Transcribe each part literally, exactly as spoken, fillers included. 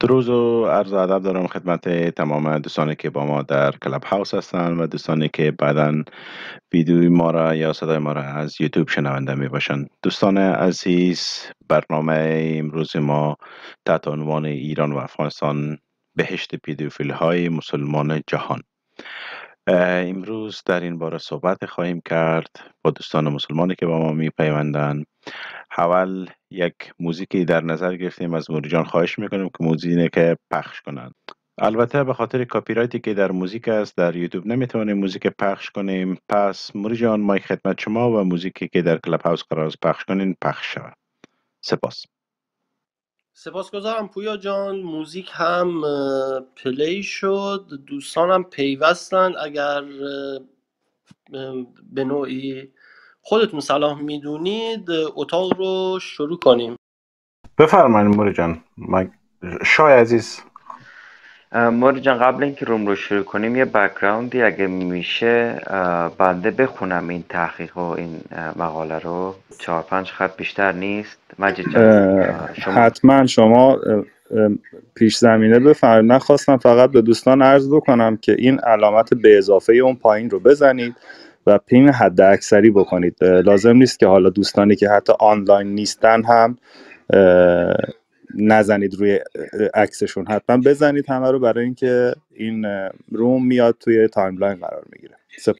درود و عرض ادب دارم خدمت تمام دوستانی که با ما در کلاب هاوس هستند و دوستانی که بعدا ویدیوی ما را یا صدای ما را از یوتیوب شنونده می باشند. دوستان عزیز، برنامه امروز ما تحت عنوان ایران و افغانستان بهشت پدوفیل های مسلمان جهان. امروز در این باره صحبت خواهیم کرد با دوستان مسلمانی که با ما می پیوندند. اول یک موزیکی در نظر گرفتیم، از موری جان خواهش میکنیم که موزیکی که پخش کنند. البته به خاطر کاپی رایتی که در موزیک است در یوتیوب نمیتونیم موزیک پخش کنیم، پس موری جان مایک خدمت شما و موزیکی که در کلاب هاوس قرار است پخش کنین پخش شود. سپاس. سپاسگزارم پویا جان. موزیک هم اه، پلی شد، دوستانم پیوستن. اگر اه، اه، به نوعی خودتون صلاح میدونید اتاق رو شروع کنیم. بفرمایید موری جان. مایک شای عزیز. موری جان، قبل اینکه روم رو شروع کنیم یه بک‌گراندی اگه میشه اه، بنده بخونم این تحقیق و این اه، مقاله رو. چهار پنج خط بیشتر نیست. مجید جان اه، شما حتما شما اه، اه، پیش زمینه بفرمایید. من خواستم فقط به دوستان عرض بکنم که این علامت به اضافه اون پایین رو بزنید و پین حد اکثری بکنید. اه، لازم نیست که حالا دوستانی که حتی آنلاین نیستن هم اه، نزنید روی اه، عکسشون، حتما بزنید همه رو، برای اینکه این اه، روم میاد توی تایملاین قرار میگیره.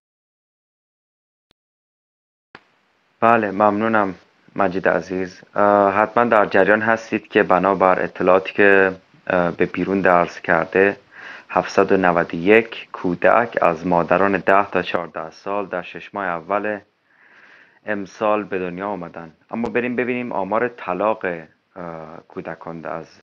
بله، ممنونم مجید عزیز. اه، حتما در جریان هستید که بنابر اطلاعاتی که اه، به بیرون درس کرده هفتصد و نود و یک کودک از مادران ده تا چهارده سال در شش ماه اول امسال به دنیا آمدن. اما بریم ببینیم آمار طلاق اه، کودکان از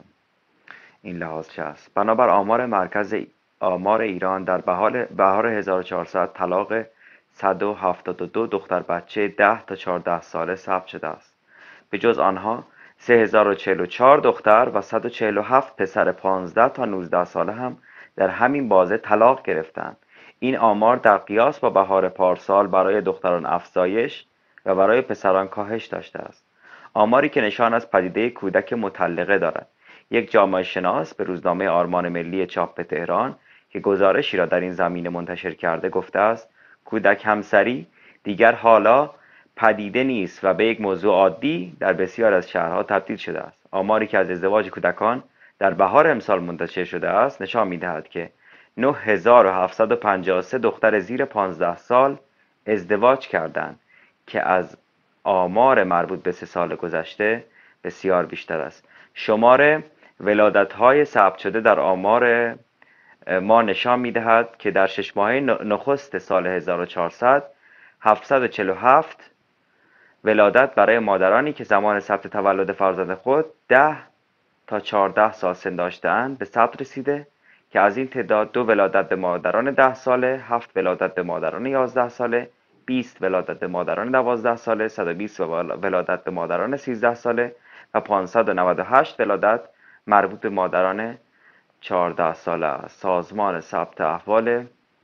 این لحاظ چه است. بنابر آمار مرکز آمار ایران در بهار بهار هزار و چهارصد طلاق صد و هفتاد و دو دختر بچه ده تا چهارده ساله ثبت شده است. به جز آنها سه هزار و چهل و چهار دختر و صد و چهل و هفت پسر پانزده تا نوزده ساله هم در همین بازه طلاق گرفتند. این آمار در قیاس با بهار پارسال برای دختران افزایش و برای پسران کاهش داشته است. آماری که نشان از پدیده کودک مطلقه دارد. یک جامعه شناس به روزنامه آرمان ملی چاپ تهران که گزارشی را در این زمینه منتشر کرده گفته است کودک همسری دیگر حالا پدیده نیست و به یک موضوع عادی در بسیار از شهرها تبدیل شده است. آماری که از ازدواج کودکان در بهار امسال منتشر شده است نشان می‌دهد که نه هزار و هفتصد و پنجاه و سه دختر زیر پانزده سال ازدواج کردند که از آمار مربوط به سه سال گذشته بسیار بیشتر است. شمار ولادت‌های ثبت شده در آمار ما نشان می‌دهد که در شش ماهه نخست سال هزار و چهارصد هفتصد و چهل و هفت ولادت برای مادرانی که زمان ثبت تولد فرزند خود ده تا چهارده سال سن داشته‌اند به ثبت رسیده که از این تعداد دو ولادت به مادران ده ساله، هفت ولادت به مادران یازده ساله، بیست ولادت به مادران دوازده ساله، صد و بیست ولادت به مادران سیزده ساله و پانصد و نود و هشت ولادت مربوط به مادران چهارده ساله است. سازمان ثبت احوال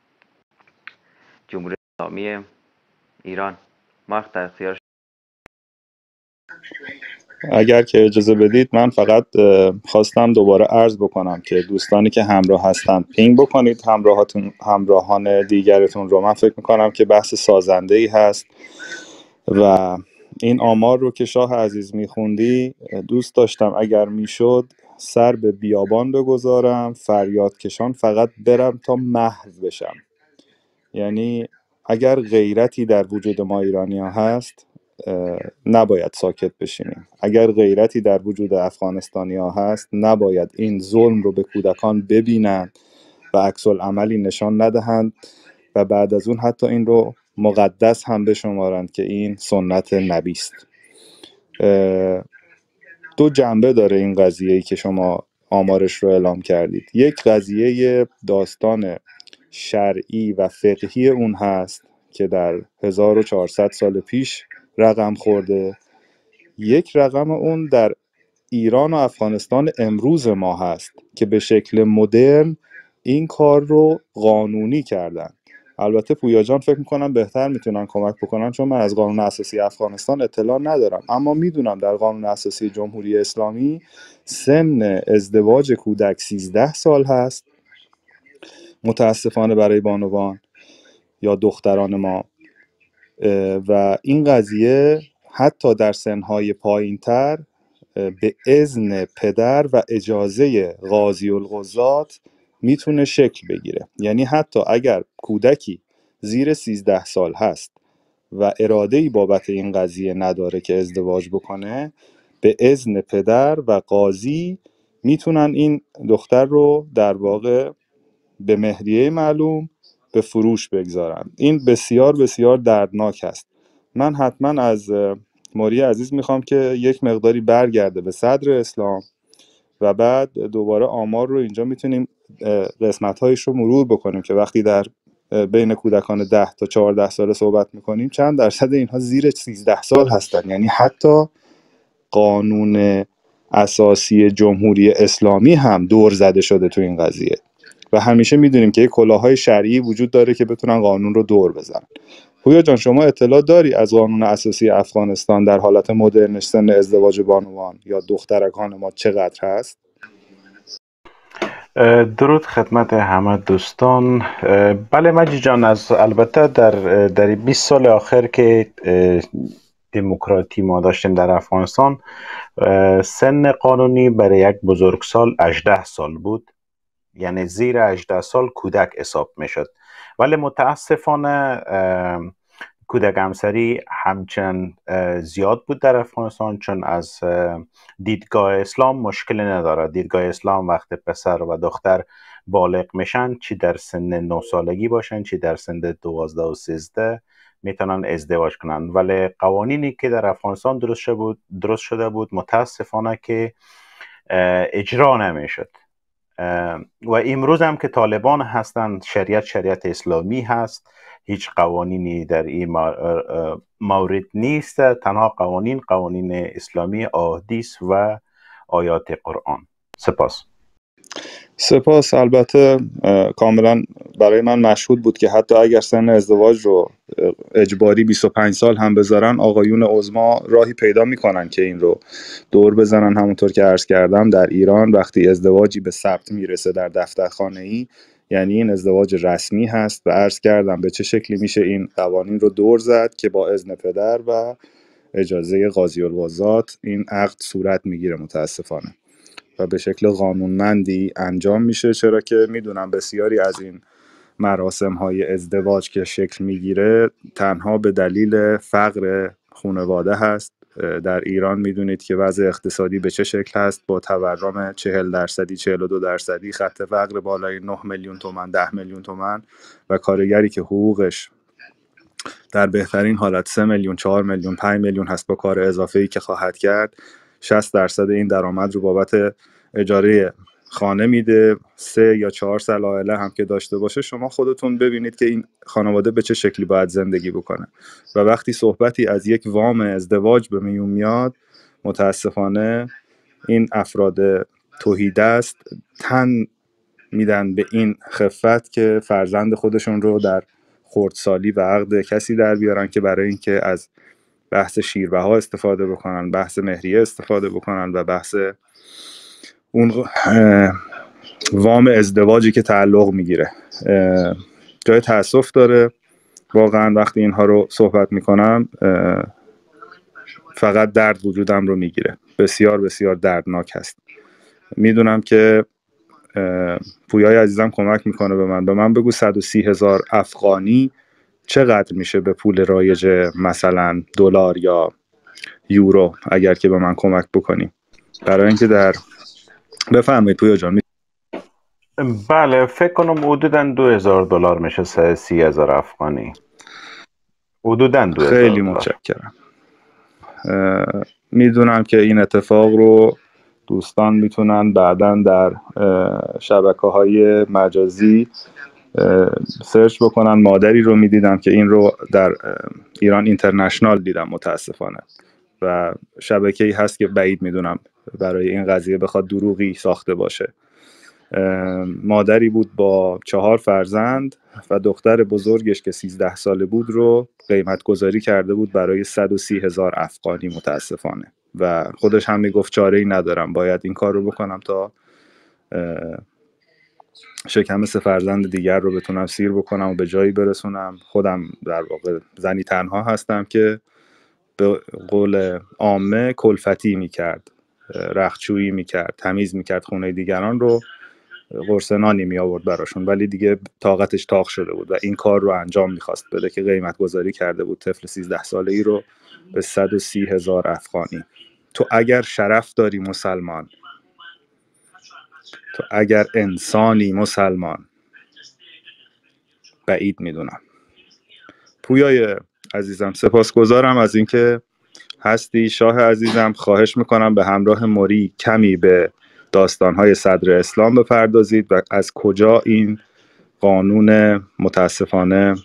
جمهوری اسلامی ایران. وقت در اختیار اگر که اجازه بدید من فقط اه، خواستم دوباره عرض بکنم که دوستانی که همراه هستند پینگ بکنید همراهاتون، همراهان دیگرتون رو. من فکر میکنم که بحث سازنده ای هست و این آمار رو که شاه عزیز میخوندی دوست داشتم اگر میشد سر به بیابان بگذارم، فریاد کشان فقط برم تا محو بشم. یعنی اگر غیرتی در وجود ما ایرانی ها هست اه، نباید ساکت بشینیم. اگر غیرتی در وجود افغانستانی ها هست نباید این ظلم رو به کودکان ببینند و عکس العملی نشان ندهند و بعد از اون حتی این رو مقدس هم بشمارند که این سنت نبی است. اه، دو جنبه داره این قضیه‌ای که شما آمارش رو اعلام کردید. یک قضیه داستان شرعی و فقهی اون هست که در هزار و چهارصد سال پیش رقم خورده. یک رقم اون در ایران و افغانستان امروز ما هست که به شکل مدرن این کار رو قانونی کردن البته پویا جان فکر میکنم بهتر میتونن کمک بکنن، چون من از قانون اساسی افغانستان اطلاع ندارم، اما میدونم در قانون اساسی جمهوری اسلامی سن ازدواج کودک سیزده سال هست، متاسفانه برای بانوان یا دختران ما، و این قضیه حتی در سنهای پایین تر به اذن پدر و اجازه قاضی القضات میتونه شکل بگیره. یعنی حتی اگر کودکی زیر سیزده سال هست و اراده‌ای بابت این قضیه نداره که ازدواج بکنه، به اذن پدر و قاضی میتونن این دختر رو در واقع به مهریه معلوم به فروش بگذارن. این بسیار بسیار دردناک است. من حتما از موری عزیز میخوام که یک مقداری برگرده به صدر اسلام و بعد دوباره آمار رو اینجا میتونیم قسمت‌هایش رو مرور بکنیم که وقتی در بین کودکان ده تا چهارده ساله صحبت میکنیم چند درصد اینها زیر سیزده سال هستن. یعنی حتی قانون اساسی جمهوری اسلامی هم دور زده شده تو این قضیه و همیشه میدونیم که یک کلاه‌های شرعی وجود داره که بتونن قانون رو دور بزنن. پویا جان شما اطلاع داری از قانون اساسی افغانستان در حالت مدرنش سن ازدواج بانوان یا دخترکان ما چقدر هست؟ درود خدمت همه دوستان. بله مجید جان، از البته در در بیست سال آخر که دموکراتی ما داشتیم در افغانستان، سن قانونی برای یک بزرگسال هجده سال بود، یعنی زیر هجده سال کودک حساب میشد. ولی متاسفانه کودک همسری همچنان زیاد بود در افغانستان، چون از دیدگاه اسلام مشکل نداره. دیدگاه اسلام وقت پسر و دختر بالغ میشن، چی در سن نه سالگی باشن چی در سن دوازده و سیزده، میتونن ازدواج کنن. ولی قوانینی که در افغانستان درست شده بود درست شده بود متاسفانه که اجرا نمیشد. و امروز هم که طالبان هستند، شریعت شریعت اسلامی هست، هیچ قوانینی در این مورد نیست، تنها قوانین قوانین اسلامی احادیث و آیات قرآن. سپاس. سپاس. البته کاملا برای من مشهود بود که حتی اگر سن ازدواج رو اجباری بیست و پنج سال هم بذارن، آقایون عظما راهی پیدا میکنن که این رو دور بزنن. همونطور که عرض کردم در ایران وقتی ازدواجی به ثبت میرسه در دفترخانه‌ای، یعنی این ازدواج رسمی هست و عرض کردم به چه شکلی میشه این قوانین رو دور زد که با اذن پدر و اجازه قاضی القضات این عقد صورت میگیره متاسفانه و به شکل قانونمندی انجام میشه. چرا که میدونم بسیاری از این مراسم های ازدواج که شکل میگیره تنها به دلیل فقر خانواده هست. در ایران میدونید که وضع اقتصادی به چه شکل هست، با تورم چهل درصدی چهل و دو درصدی، خط فقر بالای نه میلیون تومان ده میلیون تومان و کارگری که حقوقش در بهترین حالت سه میلیون چهار میلیون پنج میلیون هست با کار اضافه‌ای که خواهد کرد، شصت درصد این درآمد رو بابت اجاره خانه میده. سه یا چهار سال عائله هم که داشته باشه، شما خودتون ببینید که این خانواده به چه شکلی باید زندگی بکنه. و وقتی صحبتی از یک وام ازدواج به میون میاد، متاسفانه این افراد تهیدست تن میدن به این خفت که فرزند خودشون رو در خردسالی و عقد کسی در بیارن که برای اینکه از بحث شیربها استفاده بکنن، بحث مهریه استفاده بکنن و بحث اون وام ازدواجی که تعلق میگیره. جای تأسف داره واقعا وقتی اینها رو صحبت میکنم، فقط درد وجودم رو میگیره. بسیار بسیار دردناک هست. میدونم که پویای عزیزم کمک میکنه به من به من بگو صد و سی هزار افغانی چقدر میشه به پول رایج مثلا دلار یا یورو، اگر که به من کمک بکنیم برای اینکه در بفهمید پویا جان. بله فکر کنم حدوداً دو هزار دلار میشه صد و سی هزار افغانی. حدوداً دو هزار. خیلی متشکرم. میدونم که این اتفاق رو دوستان میتونن بعداً در شبکه‌های مجازی سرچ بکنن. مادری رو میدیدم که این رو در ایران اینترنشنال دیدم متاسفانه، و شبکه‌ای هست که بعید میدونم برای این قضیه بخواد دروغی ساخته باشه. مادری بود با چهار فرزند و دختر بزرگش که سیزده ساله بود رو قیمت گذاری کرده بود برای صد و سی هزار افغانی متاسفانه و خودش هم میگفت چاره‌ای ندارم، باید این کار رو بکنم تا شکم سه فرزند دیگر رو بتونم سیر بکنم و به جایی برسونم. خودم در واقع زنی تنها هستم که به قول عامه کلفتی میکرد، رختچویی میکرد، تمیز میکرد خونه دیگران رو، قرص نانی می آورد براشون، ولی دیگه طاقتش تاق شده بود و این کار رو انجام میخواست بده که قیمت گذاری کرده بود طفل سیزده ساله ای رو به صد و سی هزار افغانی. تو اگر شرف داری مسلمان، تو اگر انسانی مسلمان، بعید میدونم. پویای عزیزم سپاسگزارم از اینکه هستی. شاه عزیزم خواهش میکنم به همراه موری کمی به داستانهای صدر اسلام بپردازید و از کجا این قانون متاسفانه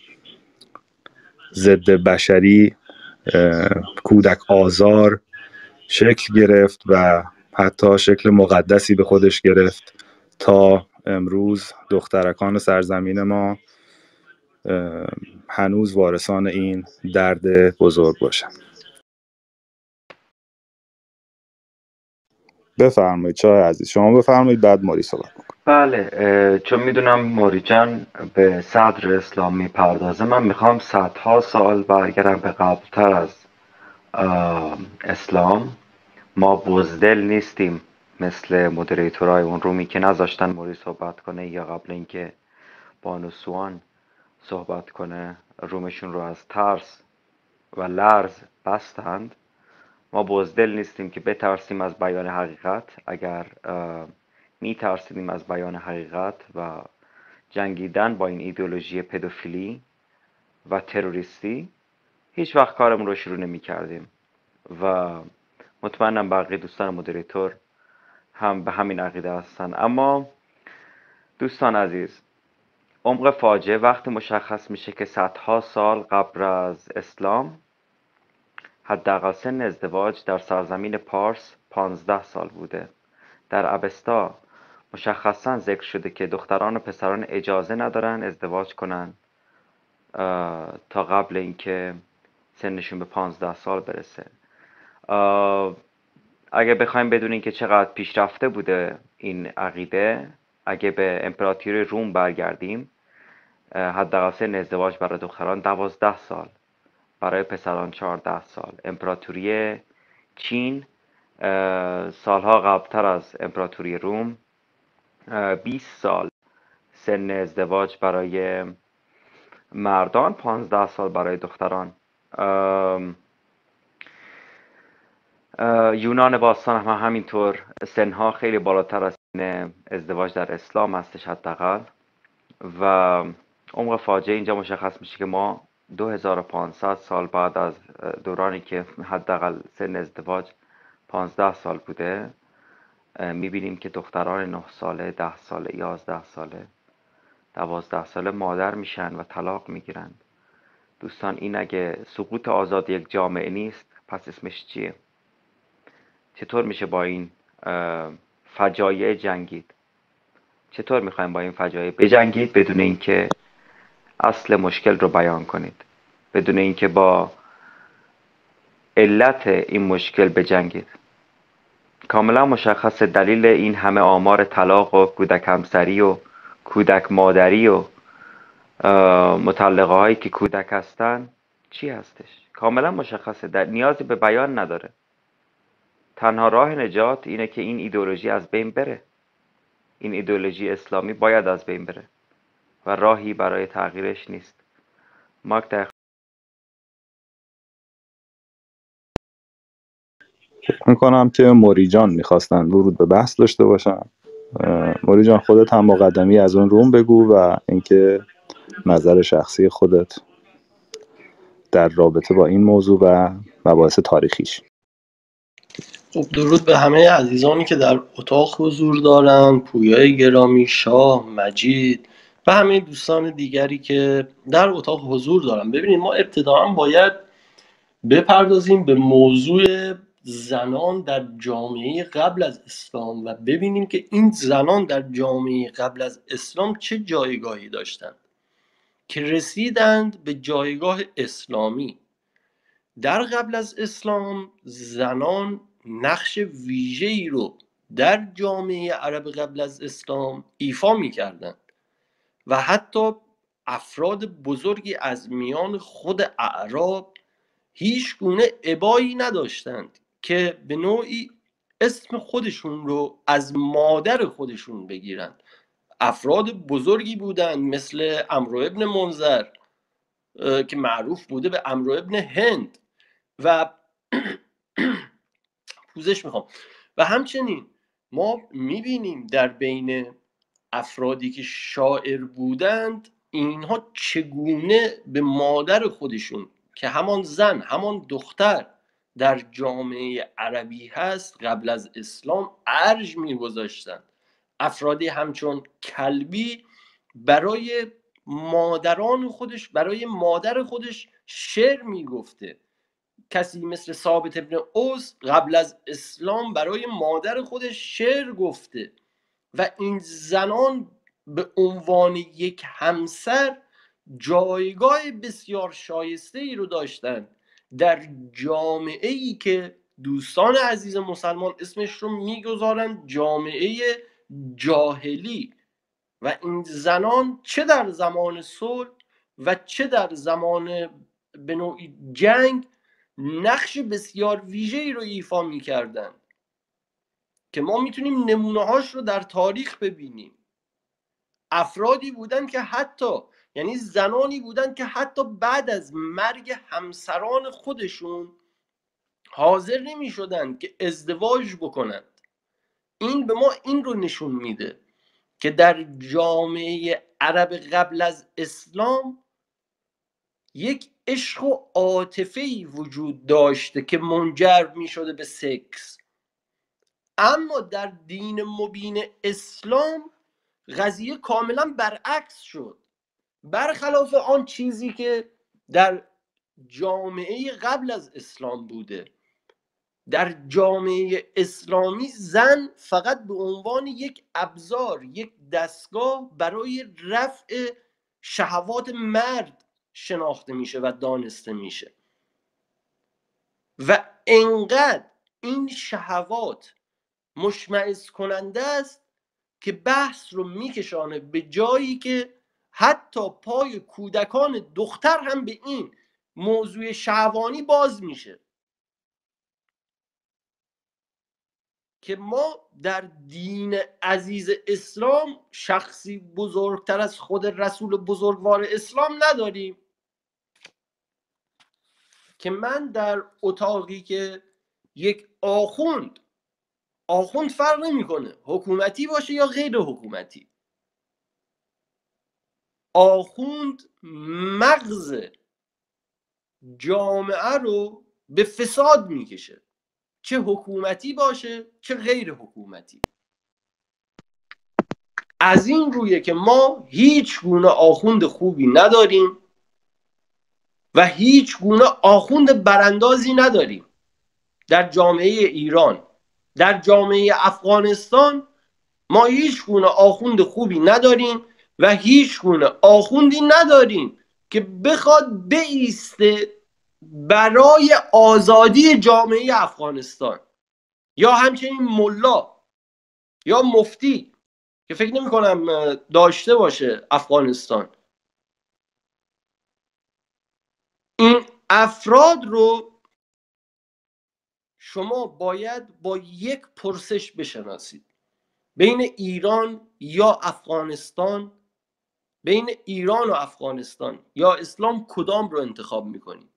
ضد بشری کودک آزار شکل گرفت و حتی شکل مقدسی به خودش گرفت تا امروز دخترکان سرزمین ما هنوز وارثان این درد بزرگ باشن. بفرمایید چای عزیز، شما بفرمایید بعد موری صحبت کنم. بله، چون میدونم موری جان به صدر اسلام میپردازه، من میخوام صدها سال برگردم به قبلتر از اسلام. ما بزدل نیستیم مثل مدریتورای اون رومی که نذاشتن موری صحبت کنه یا قبل اینکه بانوسوان صحبت کنه رومشون رو از ترس و لرز بستند. ما بزدل نیستیم که بترسیم از بیان حقیقت. اگر می ترسیدیم از بیان حقیقت و جنگیدن با این ایدئولوژی پدوفیلی و تروریستی، هیچ وقت کارمون رو شروع نمی کردیم و مطمئنم بقیه دوستان مدریتور هم به همین عقیده هستن. اما دوستان عزیز، عمق فاجعه وقتی مشخص میشه که صدها سال قبل از اسلام حداقل سن ازدواج در سرزمین پارس پانزده سال بوده. در اوستا مشخصا ذکر شده که دختران و پسران اجازه ندارن ازدواج کنن تا قبل اینکه سنشون به پانزده سال برسه. اگه بخوایم بدونیم که چقدر پیشرفته بوده این عقیده، اگه به امپراتوری روم برگردیم، حداقل سن ازدواج برای دختران دوازده سال، برای پسران چهارده سال. امپراتوری چین سالها قبلتر از امپراتوری روم بیست سال سن ازدواج برای مردان، پانزده سال برای دختران. یونان باستان هم همینطور سنها خیلی بالاتر از سن ازدواج در اسلام هستش حداقل. و عمق فاجعه اینجا مشخص میشه که ما دو هزار و پانصد سال بعد از دورانی که حداقل سن ازدواج پانزده سال بوده، میبینیم که دختران نه ساله، ده ساله، یازده ساله، دوازده ساله مادر میشن و طلاق میگیرند. دوستان این اگه سقوط آزاد یک جامعه نیست، پس اسمش چیه؟ چطور میشه با این فجایع جنگید؟ چطور میخوایم با این فجایع بجنگید بدون اینکه اصل مشکل رو بیان کنید، بدون اینکه با علت این مشکل بجنگید؟ کاملا مشخص دلیل این همه آمار طلاق و کودک همسری و کودک مادری و مطلقه هایی که کودک هستن چی هستش؟ کاملا مشخصه، در نیازی به بیان نداره. تنها راه نجات اینه که این ایدئولوژی از بین بره. این ایدئولوژی اسلامی باید از بین بره و راهی برای تغییرش نیست. مارک در میکنم که موری جان میخواستن ورود به بحث داشته باشن. موری جان خودت هم مقدمی از اون روم بگو و اینکه نظر شخصی خودت در رابطه با این موضوع و مباحث تاریخیش. خب درود به همه عزیزانی که در اتاق حضور دارن، پویای گرامی، شاه، مجید و همه دوستان دیگری که در اتاق حضور دارن. ببینید ما ابتداعا باید بپردازیم به موضوع زنان در جامعه قبل از اسلام و ببینیم که این زنان در جامعه قبل از اسلام چه جایگاهی داشتند که رسیدند به جایگاه اسلامی. در قبل از اسلام زنان نقش ویژه‌ای رو در جامعه عرب قبل از اسلام ایفا می‌کردند و حتی افراد بزرگی از میان خود اعراب هیچ گونه ابایی نداشتند که به نوعی اسم خودشون رو از مادر خودشون بگیرند. افراد بزرگی بودند مثل عمرو ابن منذر که معروف بوده به عمرو ابن هند و پوزش میخوام و همچنین ما میبینیم در بین افرادی که شاعر بودند اینها چگونه به مادر خودشون که همان زن همان دختر در جامعه عربی هست قبل از اسلام ارج میگذاشتند. افرادی همچون کلبی برای مادران خودش برای مادر خودش شعر میگفته. کسی مثل ثابت ابن اوس قبل از اسلام برای مادر خودش شعر گفته و این زنان به عنوان یک همسر جایگاه بسیار شایسته ای رو داشتن در جامعه ای که دوستان عزیز مسلمان اسمش رو میگذارن جامعه جاهلی و این زنان چه در زمان صلح و چه در زمان به نوعی جنگ نقش بسیار ویژه‌ای رو ایفا می‌کردن که ما میتونیم نمونه‌هاش رو در تاریخ ببینیم. افرادی بودن که حتی یعنی زنانی بودن که حتی بعد از مرگ همسران خودشون حاضر نمی‌شدند که ازدواج بکنند. این به ما این رو نشون میده که در جامعه عرب قبل از اسلام یک عشق و عاطفه‌ای وجود داشته که منجر می‌شده به سکس، اما در دین مبین اسلام قضیه کاملا برعکس شد. برخلاف آن چیزی که در جامعه قبل از اسلام بوده، در جامعه اسلامی زن فقط به عنوان یک ابزار، یک دستگاه برای رفع شهوات مرد شناخته میشه و دانسته میشه و انقدر این شهوات مشمئز کننده است که بحث رو میکشانه به جایی که حتی پای کودکان دختر هم به این موضوع شهوانی باز میشه که ما در دین عزیز اسلام شخصی بزرگتر از خود رسول بزرگوار اسلام نداریم که من در اتاقی که یک آخوند آخوند فرق نمیکنه حکومتی باشه یا غیر حکومتی، آخوند مغز جامعه رو به فساد میکشه، چه حکومتی باشه چه غیر حکومتی. از این رویه که ما هیچ گونه آخوند خوبی نداریم و هیچ گونه آخوند براندازی نداریم در جامعه ایران. در جامعه افغانستان ما هیچ گونه آخوند خوبی نداریم و هیچ گونه آخوندی نداریم که بخواد بایسته برای آزادی جامعه افغانستان، یا همچنین ملا یا مفتی که فکر نمی کنم داشته باشه افغانستان. این افراد رو شما باید با یک پرسش بشناسید: بین ایران یا افغانستان، بین ایران و افغانستان یا اسلام کدام رو انتخاب میکنید؟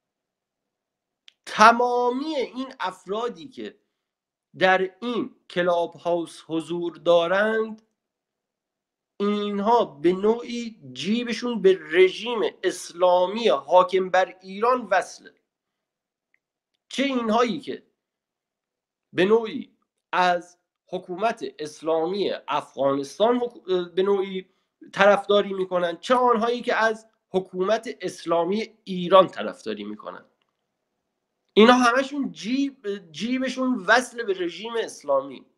تمامی این افرادی که در این کلاب هاوس حضور دارند اینها به نوعی جیبشون به رژیم اسلامی حاکم بر ایران وصله، چه اینهایی که به نوعی از حکومت اسلامی افغانستان به نوعی طرفداری میکنن، چه آنهایی که از حکومت اسلامی ایران طرفداری میکنن. اینا همشون جیب جیبشون وصل به رژیم اسلامی.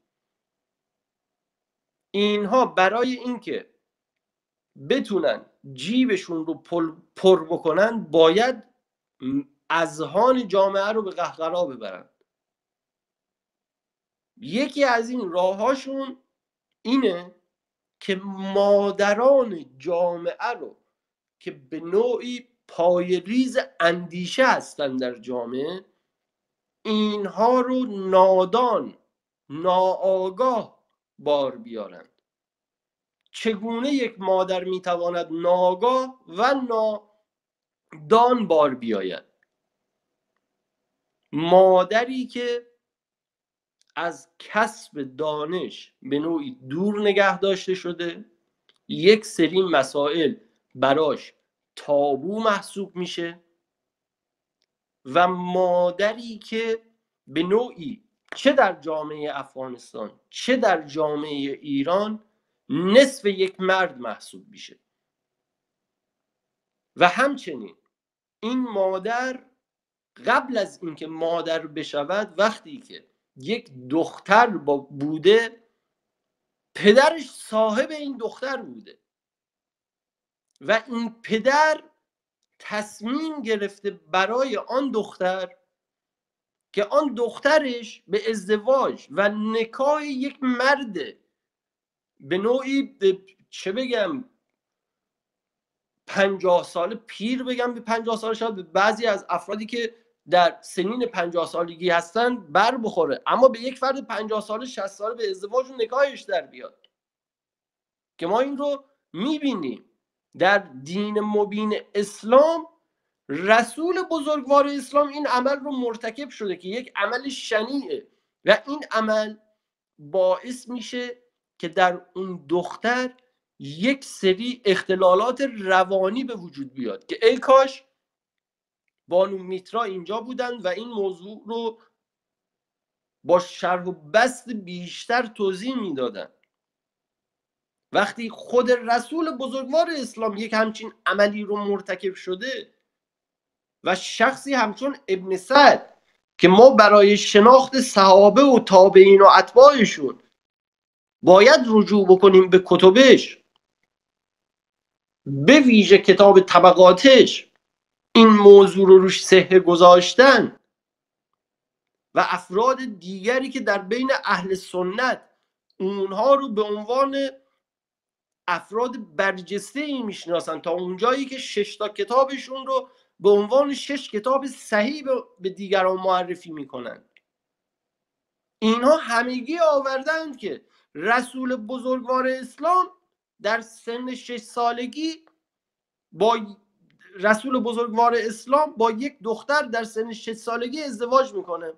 اینها برای اینکه بتونن جیبشون رو پر بکنن باید اذهان جامعه رو به قهقرا ببرن. یکی از این راهاشون اینه که مادران جامعه رو که به نوعی پایه‌ریز اندیشه هستن در جامعه، اینها رو نادان، ناآگاه بار بیارند. چگونه یک مادر میتواند ناآگاه و نادان بار بیاید؟ مادری که از کسب دانش به نوعی دور نگه داشته شده، یک سری مسائل براش تابو محسوب میشه، و مادری که به نوعی چه در جامعه افغانستان چه در جامعه ایران نصف یک مرد محسوب میشه. و همچنین این مادر قبل از اینکه مادر بشود، وقتی که یک دختر بوده، پدرش صاحب این دختر بوده و این پدر تصمیم گرفته برای آن دختر که آن دخترش به ازدواج و نکاح یک مرد به نوعی چه بگم پنجاه سال پیر بگم، به پنجاه سال شاید بعضی از افرادی که در سنین پنجاه سالگی هستن بر بخوره، اما به یک فرد پنجاه ساله شصت ساله به ازدواج و نکاحش در بیاد، که ما این رو میبینیم در دین مبین اسلام. رسول بزرگوار اسلام این عمل رو مرتکب شده که یک عمل شنیعه و این عمل باعث میشه که در اون دختر یک سری اختلالات روانی به وجود بیاد که ای کاش بانو میترا اینجا بودن و این موضوع رو با شرح و بسط بیشتر توضیح میدادن. وقتی خود رسول بزرگوار اسلام یک همچین عملی رو مرتکب شده و شخصی همچون ابن سعد که ما برای شناخت صحابه و تابعین و اتباعشون باید رجوع بکنیم به کتبش، به ویژه کتاب طبقاتش، این موضوع رو روش صحه گذاشتن و افراد دیگری که در بین اهل سنت اونها رو به عنوان افراد برجسته ای میشناسن، تا اونجایی که شش تا کتابشون رو به عنوان شش کتاب صحیح به دیگران معرفی میکنن. اینها همگی آوردند که رسول بزرگوار اسلام در سن شش سالگی با رسول بزرگوار اسلام با یک دختر در سن شش سالگی ازدواج میکنه،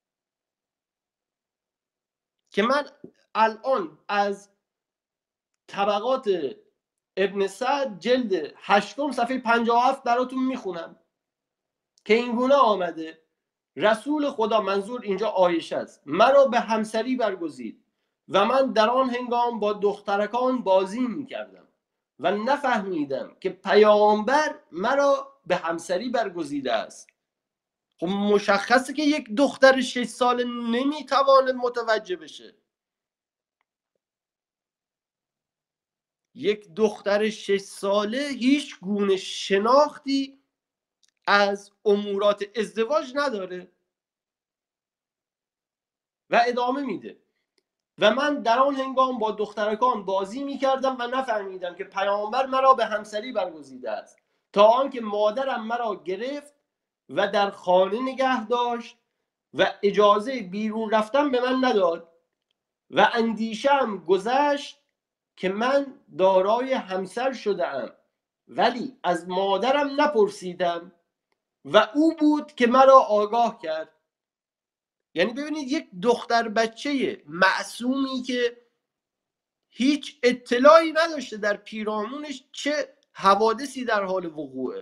که من الان از طبقات ابن سعد جلد هشتم صفحه پنجاه و هفت براتون میخونم که این گونه آمده: رسول خدا، منظور اینجا عایشه است، مرا به همسری برگزید و من در آن هنگام با دخترکان بازی میکردم و نفهمیدم که پیامبر مرا به همسری برگزیده است. خب مشخصه که یک دختر شش ساله نمیتوانه متوجه بشه. یک دختر شش ساله هیچ گونه شناختی از امورات ازدواج نداره. و ادامه میده: و من در آن هنگام با دخترکان بازی میکردم و نفهمیدم که پیامبر مرا به همسری برگزیده است، تا آنکه مادرم مرا گرفت و در خانه نگه داشت و اجازه بیرون رفتن به من نداد و اندیشه‌ام گذشت که من دارای همسر شده‌ام، ولی از مادرم نپرسیدم و او بود که مرا آگاه کرد. یعنی ببینید یک دختر بچه معصومی که هیچ اطلاعی نداشته در پیرامونش چه حوادثی در حال وقوعه.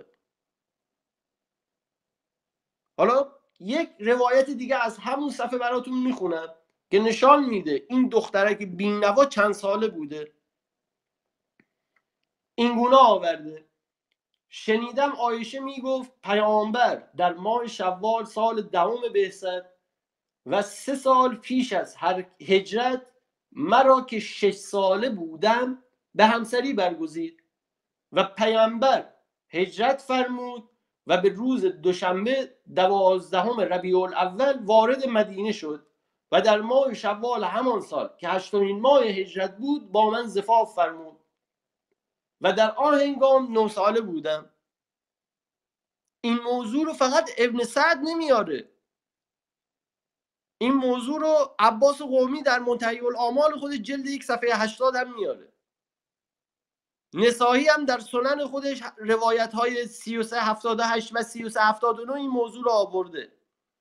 حالا یک روایت دیگه از همون صفحه براتون میخونم که نشان میده این دخترک بی‌نوا چند ساله بوده. این گونه آورده: شنیدم عایشه میگفت پیامبر در ماه شوال سال دهم بعثت و سه سال پیش از هر هجرت مرا که شش ساله بودم به همسری برگزید و پیامبر هجرت فرمود و به روز دوشنبه دوازدهم ربیع الاول وارد مدینه شد و در ماه شوال همان سال که هشتمین ماه هجرت بود با من زفاف فرمود و در آن هنگام نه ساله بودم. این موضوع رو فقط ابن سعد نمیاره، این موضوع رو عباس قومی در منتهی الآمال خودش جلد یک صفحه هشتاد هم میاره. نسائی هم در سنن خودش روایت های سی و سه هفتاد و هشت و سی و سه هفتاد و نه این موضوع رو آورده.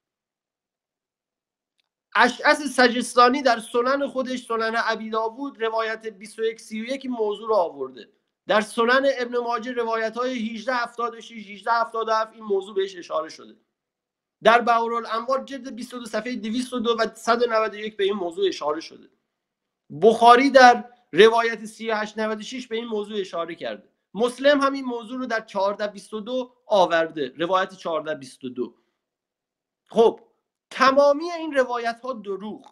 اشعث سجستانی در سنن خودش، سنن ابی داوود، روایت بیست و یک سی و یک این موضوع رو آورده. در سنن ابن ماجه روایت های هجده هفتاد و شش هجده هفتاد و هفت این موضوع بهش اشاره شده. در بحرالانوار جلد بیست و دو صفحه دویست و دو و صد و نود و یک به این موضوع اشاره شده. بخاری در روایت سی و هشت نود و شش به این موضوع اشاره کرده. مسلم هم این موضوع رو در چهارده بیست و دو آورده، روایت چهارده بیست و دو. خب تمامی این روایت ها دروغ،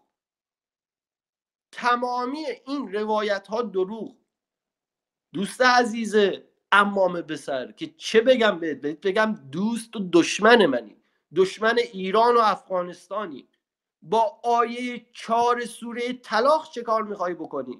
تمامی این روایت ها دروغ. دوست عزیز عمام بسر که چه بگم بهت، بهت بگم دوست و دشمن منی، دشمن ایران و افغانستانی. با آیه چهار سوره طلاق چه کار میخوای بکنی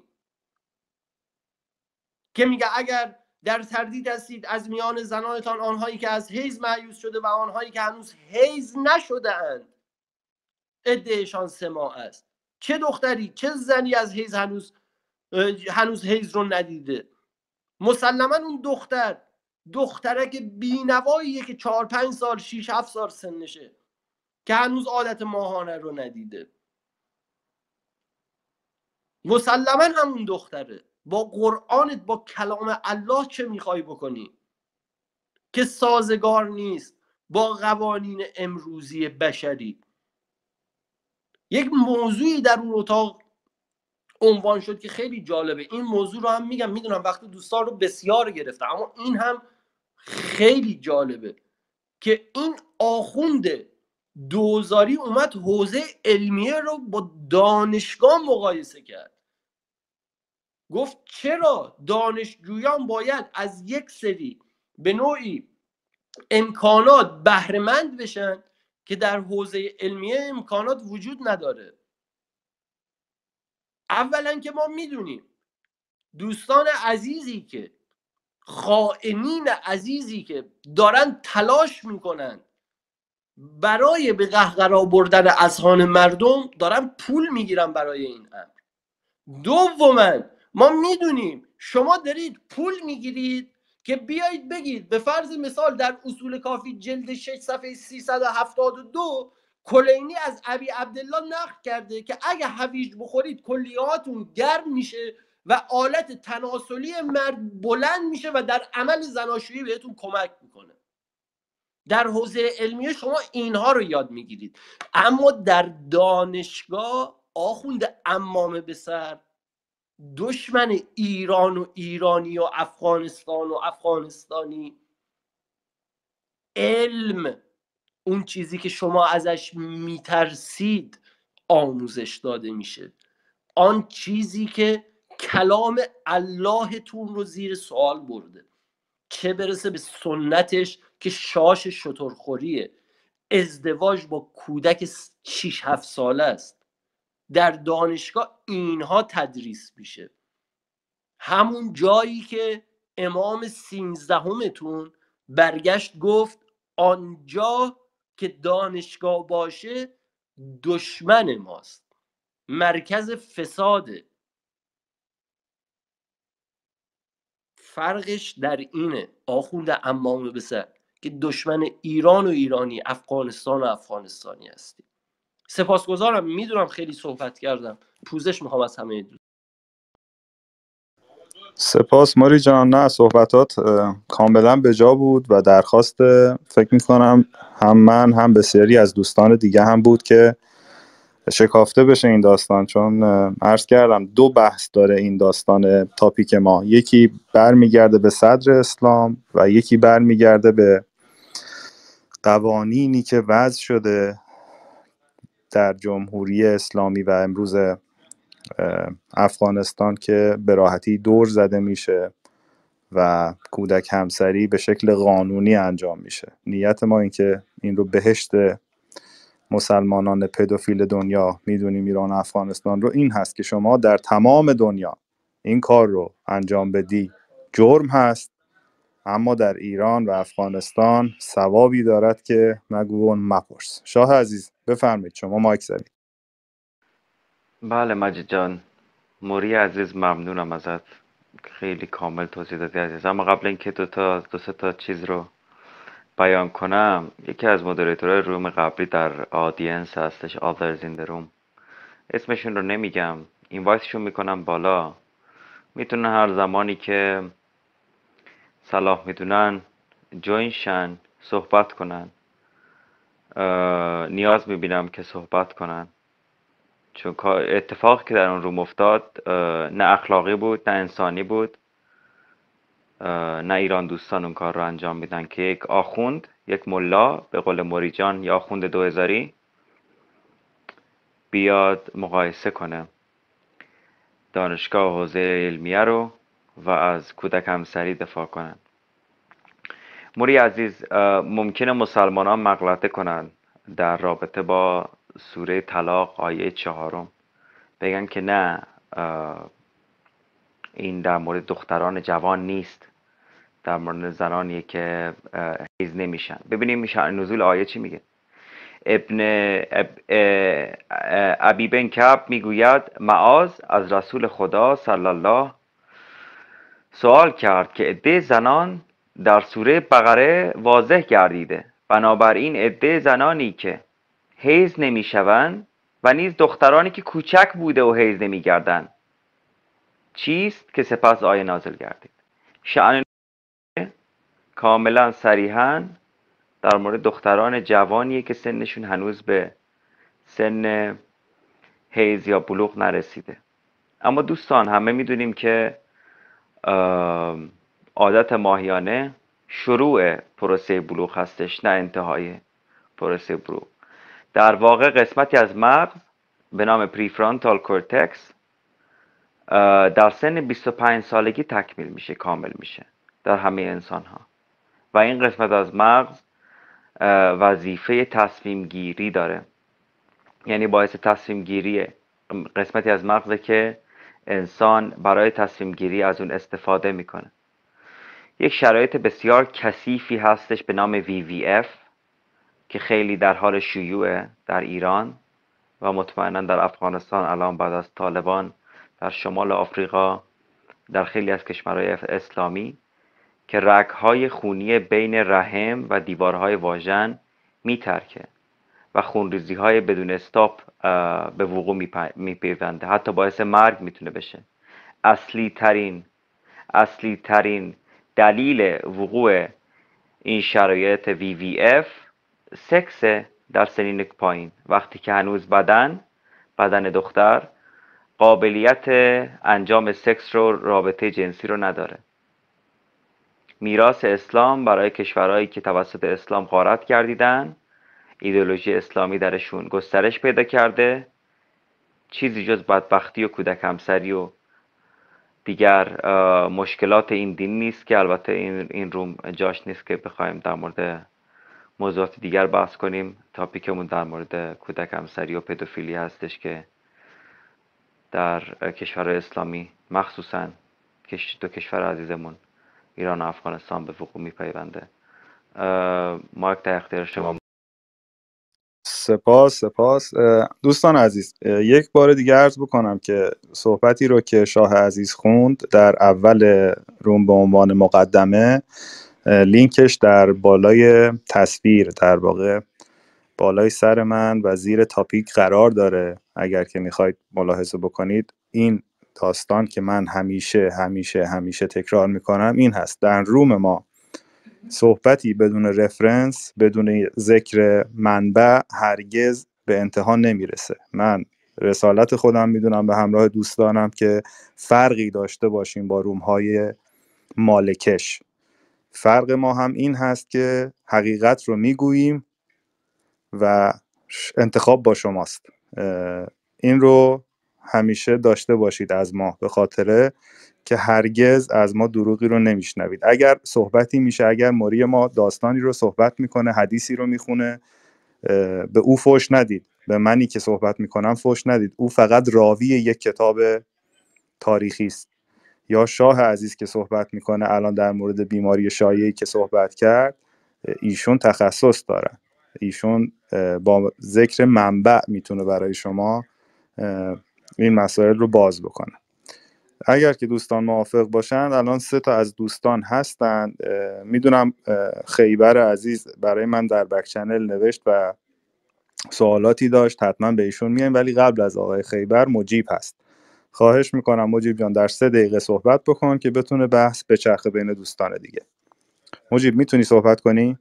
که میگه اگر در تردید هستید از میان زنانتان آنهایی که از حیض مایوس شده و آنهایی که هنوز حیض نشده اند عدهشان سه ماه است. چه دختری چه زنی از حیض هنوز هنوز حیض رو ندیده؟ مسلما اون دختر دخترک بینواییه که چهار پنج سال شیش هفت سال سنشه که هنوز عادت ماهانه رو ندیده. مسلما همون دختره. با قرآنت، با کلام الله چه میخوای بکنی که سازگار نیست با قوانین امروزی بشری؟ یک موضوعی در اون اتاق عنوان شد که خیلی جالبه. این موضوع رو هم میگم، میدونم وقت دوستان رو بسیار گرفته، اما این هم خیلی جالبه که این آخوند دوزاری اومد حوزه علمیه رو با دانشگاه مقایسه کرد. گفت چرا دانشجویان باید از یک سری به نوعی امکانات بهره‌مند بشن که در حوزه علمیه امکانات وجود نداره؟ اولا که ما میدونیم دوستان عزیزی که خائنین عزیزی که دارن تلاش میکنن برای به قهقرا بردن اذهان مردم دارن پول میگیرن برای این امر. دوما ما میدونیم شما دارید پول میگیرید که بیایید بگید، به فرض مثال در اصول کافی جلد شش صفحه سیصد و هفتاد و دو کلینی از ابی عبدالله نقل کرده که اگه هویج بخورید کلیهاتون گرم میشه و آلت تناسلی مرد بلند میشه و در عمل زناشویی بهتون کمک میکنه. در حوزه علمیه شما اینها رو یاد میگیرید، اما در دانشگاه آخوند عمامه به سر، دشمن ایران و ایرانی و افغانستان و افغانستانی، علم، اون چیزی که شما ازش میترسید آموزش داده میشه. آن چیزی که کلام اللهتون رو زیر سوال برده، چه برسه به سنتش که شاش شترخوریه، ازدواج با کودک شش هفت ساله است. در دانشگاه اینها تدریس میشه. همون جایی که امام سیزدهمتون برگشت گفت آنجا که دانشگاه باشه دشمن ماست، مرکز فساده. فرقش در اینه آخوند عمامه به سر که دشمن ایران و ایرانی، افغانستان و افغانستانی هستی. سپاسگزارم، میدونم خیلی صحبت کردم، پوزش میخوام از همه دوست. سپاس ماری جان، نه صحبتات کاملا به جا بود و درخواست فکر میکنم هم من هم بسیاری از دوستان دیگه هم بود که شکافته بشه این داستان، چون عرض کردم دو بحث داره این داستان تاپیک ما، یکی برمیگرده به صدر اسلام و یکی برمیگرده به قوانینی که وضع شده در جمهوری اسلامی و امروز افغانستان که به راحتی دور زده میشه و کودک همسری به شکل قانونی انجام میشه. نیت ما این که این رو بهشت مسلمانان پدوفیل دنیا میدونیم ایران و افغانستان رو این هست که شما در تمام دنیا این کار رو انجام بدی جرم هست، اما در ایران و افغانستان ثوابی دارد که مگوون مپرس. شاه عزیز بفرمایید، شما مایک زدید. بله مجید جان، موری عزیز ممنونم ازت، خیلی کامل توضیح دادی عزیز. اما قبل اینکه دو تا دو سه تا چیز رو بیان کنم، یکی از مدیریتورهای روم قبلی در آدینس هستش، others in the room، اسمشون رو نمیگم، اینوایتشون میکنم بالا، میتونن هر زمانی که صلاح میدونن جوین شن، صحبت کنن. نیاز میبینم که صحبت کنن، چون اتفاقی که در اون روم افتاد نه اخلاقی بود، نه انسانی بود، نه ایران دوستان اون کار رو انجام میدن که یک آخوند، یک ملا به قول موری جان یا آخوند دو هزاری بیاد مقایسه کنه دانشگاه و حوزه علمیه رو و از کودک همسری دفاع کنن. موری عزیز، ممکنه مسلمانان مغلطه کنن در رابطه با سوره طلاق آیه چهارم، بگن که نه این در مورد دختران جوان نیست، در مورد زنانی که حیض نمیشن. ببینیم میشن نزول آیه چی میگه. ابن اب ابی بن کعب میگوید معاذ از رسول خدا صلی الله سوال کرد که عده زنان در سوره بقره واضح گردیده، بنابراین عده زنانی که حیض نمیشوند و نیز دخترانی که کوچک بوده و حیض نمیگردند چیست که سپس آیه نازل گردید. شأن کاملا صریحاً در مورد دختران جوانیه که سنشون هنوز به سن حیض یا بلوغ نرسیده. اما دوستان همه میدونیم که عادت ماهیانه شروع پروسه بلوغ هستش، نه انتهای پروسه بلوغ. در واقع قسمتی از مغز به نام پریفرانتال کورتکس در سن بیست و پنج سالگی تکمیل میشه، کامل میشه در همه انسان ها، و این قسمت از مغز وظیفه تصمیم گیری داره، یعنی باعث تصمیم گیری قسمتی از مغزه که انسان برای تصمیم گیری از اون استفاده میکنه. یک شرایط بسیار کثیفی هستش به نام وی وی اف که خیلی در حال شیوعه در ایران و مطمئنا در افغانستان الان بعد از طالبان، در شمال آفریقا، در خیلی از کشورهای اسلامی، که رگ‌های خونی بین رحم و دیوارهای واژن میترکه و خونریزی‌های بدون استاپ به وقوع میپیونده، حتی باعث مرگ میتونه بشه. اصلی ترین اصلی ترین دلیل وقوع این شرایط وی وی اف سکس در سنین پایین، وقتی که هنوز بدن بدن دختر قابلیت انجام سکس رو، رابطه جنسی رو نداره. میراث اسلام برای کشورهایی که توسط اسلام غارت گردیدن، ایدئولوژی اسلامی درشون گسترش پیدا کرده، چیزی جز بدبختی و کودک همسری و دیگر مشکلات این دین نیست که البته این این روم جاش نیست که بخوایم در مورد موضوعات دیگر بحث کنیم. تاپیکمون در مورد کودک همسری و پدوفیلی هستش که در کشور اسلامی مخصوصا دو کشور عزیزمون ایران و افغانستان به وقوع میپیونده. مایک در اختیار شما. سپاس سپاس دوستان عزیز، یک بار دیگه عرض بکنم که صحبتی رو که شاه عزیز خوند در اول روم به عنوان مقدمه، لینکش در بالای تصویر، در واقع بالای سر من و زیر تاپیک قرار داره. اگر که میخواید ملاحظه بکنید، این داستان که من همیشه همیشه همیشه تکرار میکنم این هست: در روم ما صحبتی بدون رفرنس، بدون ذکر منبع هرگز به انتها نمیرسه. من رسالت خودم میدونم به همراه دوستانم که فرقی داشته باشیم با روم‌های مالکش. فرق ما هم این هست که حقیقت رو میگوییم و انتخاب با شماست. این رو همیشه داشته باشید از ما، به خاطره که هرگز از ما دروغی رو نمیشنوید. اگر صحبتی میشه، اگر موری ما داستانی رو صحبت میکنه، حدیثی رو میخونه، به او فوش ندید، به منی که صحبت میکنم فوش ندید. او فقط راوی یک کتاب تاریخی است. یا شاه عزیز که صحبت میکنه الان در مورد بیماری شایعی که صحبت کرد، ایشون تخصص داره، ایشون با ذکر منبع میتونه برای شما این مسائل رو باز بکنه. اگر که دوستان موافق باشند، الان سه تا از دوستان هستند. میدونم خیبر عزیز برای من در بک چنل نوشت و سوالاتی داشت، حتما به ایشون میایم، ولی قبل از آقای خیبر مجیب هست. خواهش میکنم مجیب جان در سه دقیقه صحبت بکن که بتونه بحث بچرخه بین دوستان دیگه. مجیب میتونی صحبت کنی؟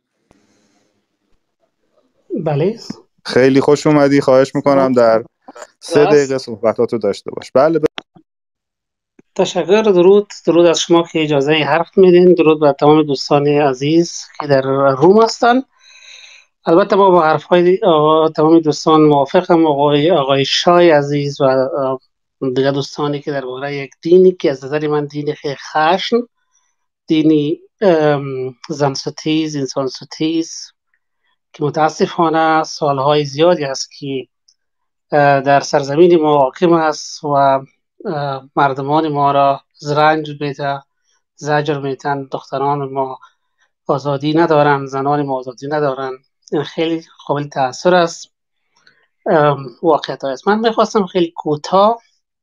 بله. خیلی خوش اومدی. خواهش میکنم در سه دقیقه صحبتاتو داشته باش. بله ب... تشکر. درود درود از شما که اجازه حرف میدین. درود بر تمام دوستان عزیز که در روم هستن. البته ما با حرفهای تمام دوستان موافقم. آقای آقای شای عزیز و دیگر دوستانی که درباره یک دینی که از نظر من دین خیلی خشن، دینی زنستیز، انسان ستیز، که متاسفانه سالهای زیادی است که در سرزمین ما حاکم است و مردمان ما را زرنج میده، زجر میتن. دختران ما آزادی ندارن، زنان ما آزادی ندارن. این خیلی قابل تاثیر است واقعیت است. من میخواستم خیلی کوتاه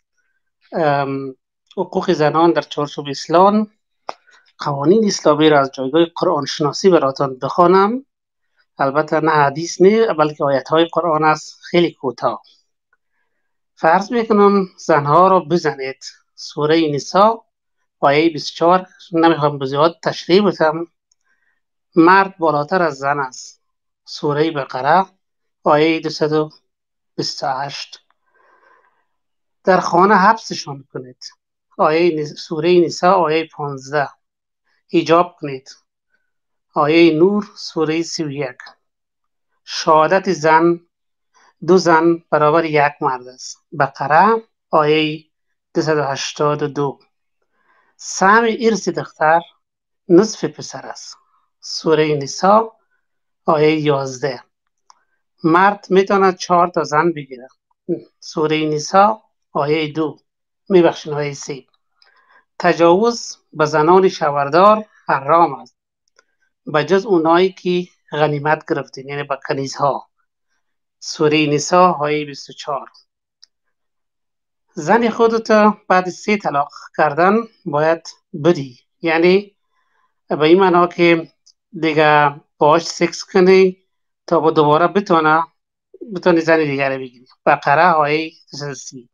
حقوق زنان در چارچوب اسلام، قوانین اسلامی را از جایگاه قرآن شناسی براتون بخوانم. البته نه حدیث نه، بلکه آیت های قرآن است. خیلی کوتاه. فرض میکنم زنها را بزنید. سوره نساء آیه بیست و چهار. نمیخوام بزیاد تشریح بدم. مرد بالاتر از زن است. سوره بقره آیه دویست و بیست و هشت. در خانه حبسشان کنید. آیه سوره نساء آیه پانزده. حجاب کنید. آیه نور سوره سی و یک. شهادت زن، دو زن برابر یک مرد است. بقره آیه دویست و هشتاد و دو. سهم ارث دختر نصف پسر است. سوره نساء آیه یازده. مرد میتواند چهار تا زن بگیرد. سوره نساء آیه دو. میبخشین آیه سه. تجاوز به زنان شوهردار حرام است، به جز اونایی که غنیمت گرفتین، یعنی به کنیزها. سوره نساء آیه بیست و چهار. زن خودت بعد سه طلاق کردن باید بدی، یعنی به این معنا که دیگه باش سکس کنی تا با دوباره بتونه بتونی زن دیگر بگیری. بقره آیه دویست و سی.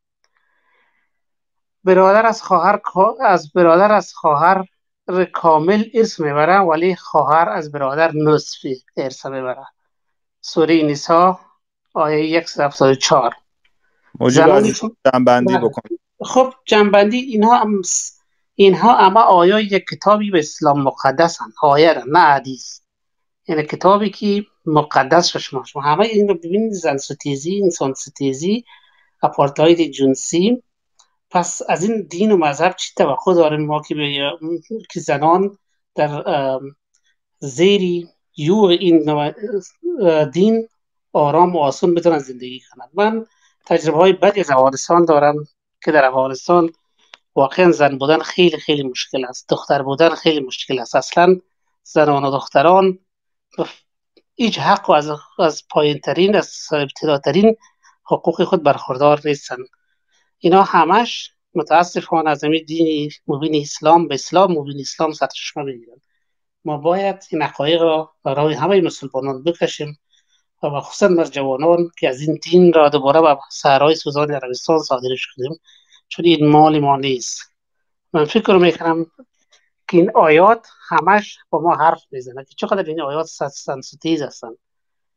برادر از خواهر از برادر از خواهر کامل ارث میبره، ولی خواهر از برادر نصف ارث میبره. سوره نساء آیه صد و هفتاد و چهار. زنانی جنبندی بکن. خب جنبندی اینها هم اینها اما آیه یک کتابی به اسلام مقدس هستند، آیه نه حدیث. یعنی کتابی که مقدس شما شما همه این رو ببینید. زن ستیزی، انسان ستیزی، آپارتاید جنسی. پس از این دین و مذهب چی توقع داریم ما که به که زنان در زیری یوغ این دین آرام و آسان بتونن زندگی کنند؟ من تجربه های بدی از افغانستان دارم که در افغانستان واقعا زن بودن خیلی خیلی مشکل است، دختر بودن خیلی مشکل است. اصلا زنان و دختران هیچ حق و از از پایین ترین، از ابتداترین حقوق خود برخوردار نیستن. اینا همش متاسفانه از همین دین مبین اسلام به اسلام مبین اسلام سرچشمه میگیرن. ما باید این حقایق را برای همه مسلمانان بکشیم و خصوصا بر جوانان که از این دین را دوباره به صحرای سوزان عربستان صادرش کنیم، چون این مال ما نیست. من فکر میکنم که این آیات همش با ما حرف میزنه که چقدر این آیات سنسیتیو هستن.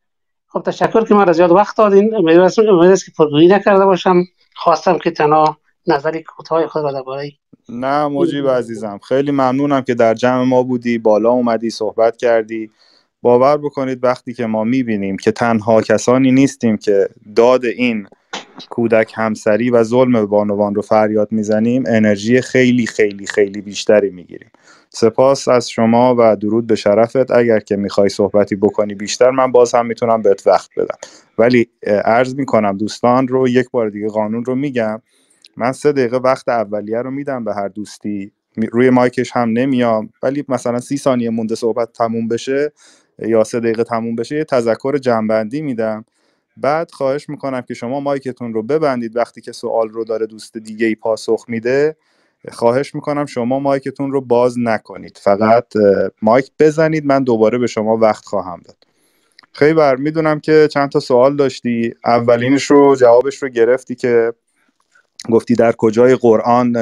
خب تشکر که من را زیاد وقت دادین. امیدوارم است که پرگویی نکرده باشم. خواستم که تنها نظری کوتاه خود را درباره نه مجیب عزیزم، خیلی ممنونم که در جمع ما بودی، بالا اومدی، صحبت کردی. باور بکنید وقتی که ما میبینیم که تنها کسانی نیستیم که داد این کودک همسری و ظلم به بانوان رو فریاد میزنیم، انرژی خیلی خیلی خیلی بیشتری میگیریم. سپاس از شما و درود به شرفت. اگر که میخوای صحبتی بکنی بیشتر، من باز هم میتونم بهت وقت بدم، ولی عرض میکنم دوستان رو یک بار دیگه قانون رو میگم. من سه دقیقه وقت اولیه رو میدم به هر دوستی، روی مایکش هم نمیام، ولی مثلا سی ثانیه مونده صحبت تموم بشه یا سه دقیقه تموم بشه یه تذکر جنبندی میدم. بعد خواهش میکنم که شما مایکتون رو ببندید. وقتی که سوال رو داره دوست دیگه ای پاسخ میده، خواهش میکنم شما مایکتون رو باز نکنید، فقط مایک بزنید. من دوباره به شما وقت خواهم داد. خیبر، میدونم که چند تا سوال داشتی. اولینش رو جوابش رو گرفتی که گفتی در کجای قرآن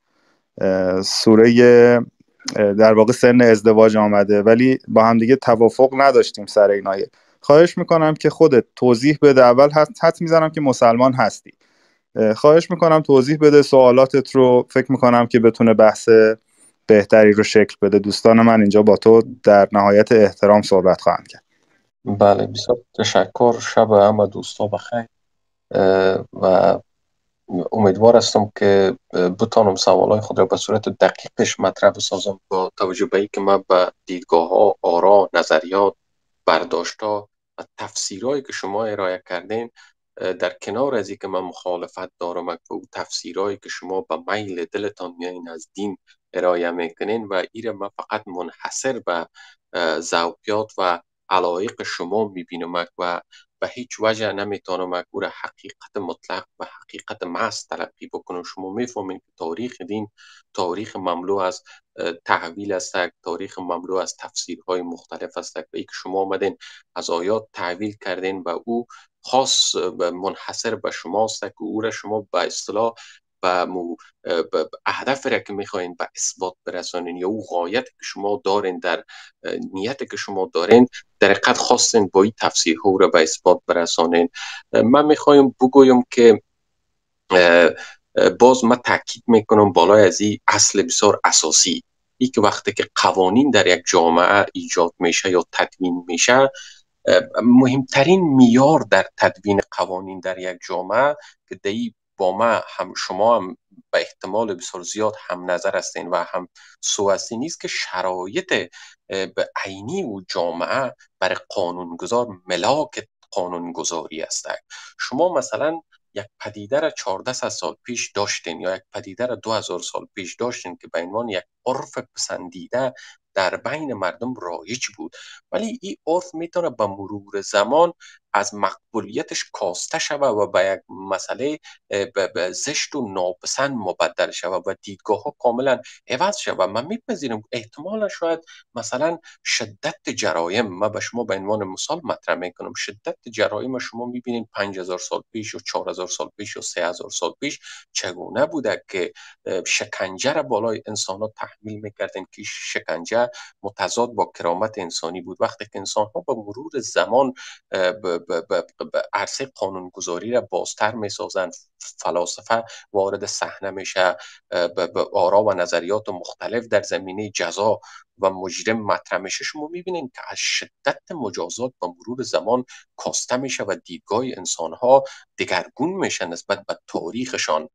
سوره در واقع سن ازدواج آمده، ولی با هم دیگه توافق نداشتیم سر اینای. خواهش میکنم که خودت توضیح بده. اول حد حد میزنم که مسلمان هستی. خواهش میکنم توضیح بده سوالاتت رو. فکر میکنم که بتونه بحث بهتری رو شکل بده. دوستان من اینجا با تو در نهایت احترام صحبت خواهند کرد. بله، بسیار تشکر. شب همه دوستا بخیر و امیدوار هستم که بتانم سوالای خود را به صورت دقیقش مطرح بسازم با توجه به اینکه من به دیدگاه ها، آرا، نظریات، برداشت‌ها و تفسیرهایی که شما ارائه کردین، در کنار از اینکه من مخالفت دارم و او تفسیرهایی که شما به میل دلتان میایین از دین ارائه میکنین و ایره من فقط منحصر به ذوقیات و علایق شما میبینم و به هیچ وجه نمیتونم او را حقیقت مطلق و حقیقت محض تلقی بکنم. شما میفهمین که تاریخ دین تاریخ مملو از تحویل است، تاریخ مملو از تفسیرهای مختلف است. به اینکه شما آمدین از آیات تحویل کردین و او خاص منحصر به شماست که او را شما به اصطلاح به هدف را که میخواین به اثبات برسانین یا او غایت که شما دارین در نیت که شما دارین در حقیقت خواستین با این تفسیرها را به اثبات برسانین. من میخوایم بگویم که باز من تاکید میکنم بالای از این اصل بسیار اساسی، ای که وقتی که قوانین در یک جامعه ایجاد میشه یا تدوین میشه، مهمترین معیار در تدوین قوانین در یک جامعه که دی با ما هم شما هم به احتمال بسیار زیاد هم نظر هستین و هم سو هستین، نیست که شرایط به عینی و جامعه برای قانونگذار ملاک قانونگذاری است. شما مثلا یک پدیده را چهارده سال پیش داشتین یا یک پدیده را دو هزار سال پیش داشتین که به عنوان یک عرف پسندیده در بین مردم رایج بود، ولی این عرف میتونه به مرور زمان از مقبولیتش کاسته شود و به یک مسئله زشت و ناپسند مبدل شود و دیدگاه ها کاملا عوض شود. من میپذیرم احتمالا شاید مثلا شدت جرایم، من به شما به عنوان مثال مطرح میکنم، شدت جرایم شما میبینید پنج هزار سال پیش و چهار هزار سال پیش و سه هزار سال پیش چگونه بوده که شکنجه را بالای انسان ها تحمیل میکردن که شکنجه متضاد با کرامت انسانی بود. وقتی که انسان ها به مرور زمان به عرصه قانونگذاری را بازتر میسازند، فلاسفه وارد صحنه میشه، به آرا و نظریات مختلف در زمینه جزا و مجرم مطرح میشه، شما میبینید که از شدت مجازات به مرور زمان کاسته میشه و دیدگاه انسان ها دگرگون میشه نسبت به تاریخشان.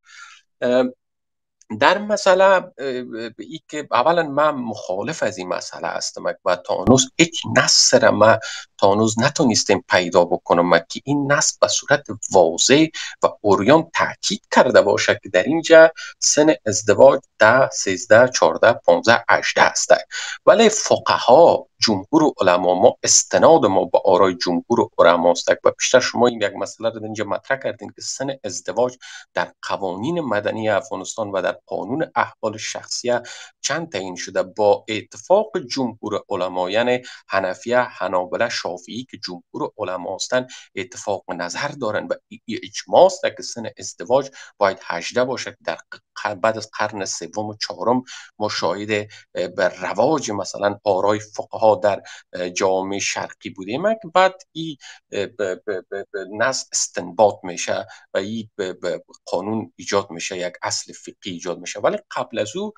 در مسئله ای که اولا من مخالف از این مسئله هستم و تا هنوز هیچ نص را من تا هنوز نتونستم پیدا بکنم که این نص به صورت واضح و عریان تاکید کرده باشه که در اینجا سن ازدواج ده، سیزده، چهارده، پانزده، هجده است. ولی فقها، جمهور علما، ما استناد ما به آرای جمهور علما است و بیشتر شما این یک مسئله رو اینجا مطرح کردین که سن ازدواج در قوانین مدنی افغانستان و در قانون احوال شخصیه چند تعیین شده با اتفاق جمهور علما، یعنی حنفیه، حنابلة، شافعی که جمهور علما هستند اتفاق نظر دارن و اجماع است که سن ازدواج باید هجده باشه. در بعد از قرن سوم و چهارم ما شاهد به رواج مثلا آرای فقها در جامعه شرقی بودیم که بعد این نص استنباط میشه و این قانون ایجاد میشه، یک اصل فقهی ایجاد میشه. ولی قبل از او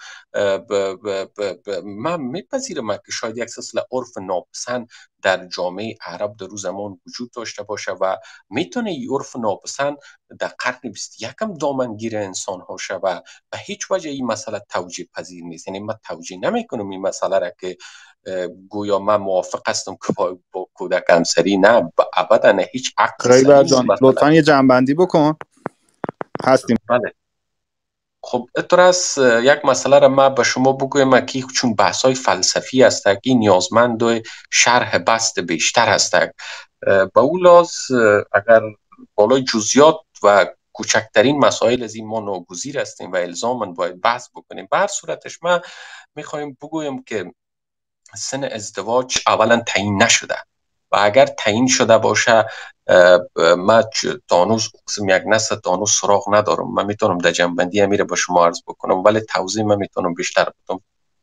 من میپذیرم که شاید یک سلسله عرف ناپسند در جامعه عرب در روز زمان وجود داشته باشه و میتونه این عرف ناپسند در قرن بیست و یکم دامنگیر انسان ها شه و به هیچ وجه این مسئله توجیه پذیر نیست. یعنی من توجیه نمی کنم این مسئله را که گویا من موافق هستم که با, با کودک همسری، نه ابدا، نه، هیچ عقل خیبر جان لطفا یه جنبندی بکن. هستیم. بله. خب اتر از یک مسئله را من به شما بگویم که چون بحث های فلسفی هست که نیازمند و شرح بسط بیشتر هست. با اولاز اگر بالای جزئیات و کوچکترین مسائل از این ما ناگزیر هستیم و الزاماً باید بحث بکنیم. به هر صورتش ما میخوایم بگویم که سن ازدواج اولا تعیین نشده و اگر تعیین شده باشه من تانوز قسم یک نسل تانوز سراغ ندارم. من میتونم در جنبندی امیره با شما عرض بکنم ولی توضیح من میتونم بیشتر بدم.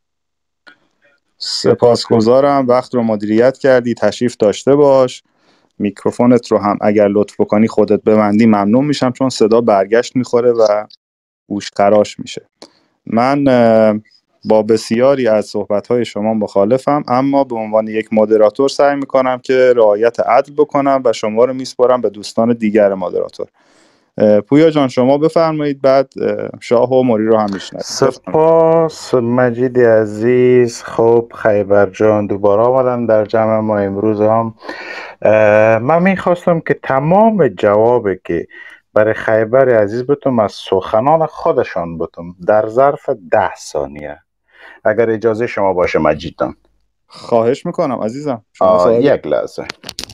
سپاسگزارم، وقت رو مدیریت کردی، تشریف داشته باش. میکروفونت رو هم اگر لطف بکنی خودت ببندی ممنون میشم چون صدا برگشت میخوره و گوش خراش میشه. من با بسیاری از صحبت‌های شما مخالفم، اما به عنوان یک مدراتور سعی میکنم که رعایت عدل بکنم و شما رو میسپارم به دوستان دیگر مدراتور. پویا جان شما بفرمایید، بعد شاه و موری رو هم میشنوید. سپاس مجید عزیز. خب خیبر جان دوباره آمدن در جمع ما امروز هم. من میخواستم که تمام جوابی که برای خیبر عزیز بتونم از سخنان خودشان بتونم در ظرف ده ثانیه اگر اجازه شما باشه مجید جان. خواهش میکنم عزیزم. شما یک لحظه.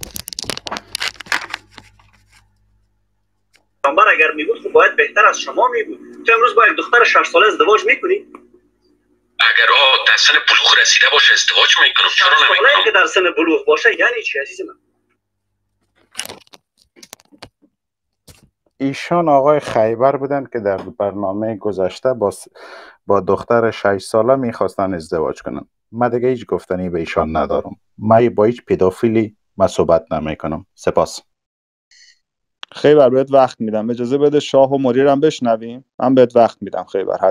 پیامبر اگر میگفت خب باید بهتر از شما میگفت. تو امروز با یک دختر شش ساله ازدواج میکنی؟ اگر آه در سن بلوغ رسیده باشه ازدواج میکنم. چرا نمیکنم؟ ساله که در سن بلوغ باشه یعنی چی عزیز من؟ ایشان آقای خیبر بودن که در برنامه گذشته با با دختر شش ساله میخواستن ازدواج کنن. من دیگه هیچ گفتنی به ایشان ندارم. من با هیچ پدافیلی من صحبت نمیکنم. سپاس. خیبر بهت وقت میدم، اجازه بده شاه و موری رو هم بشنویم. من بهت وقت میدم خیبر.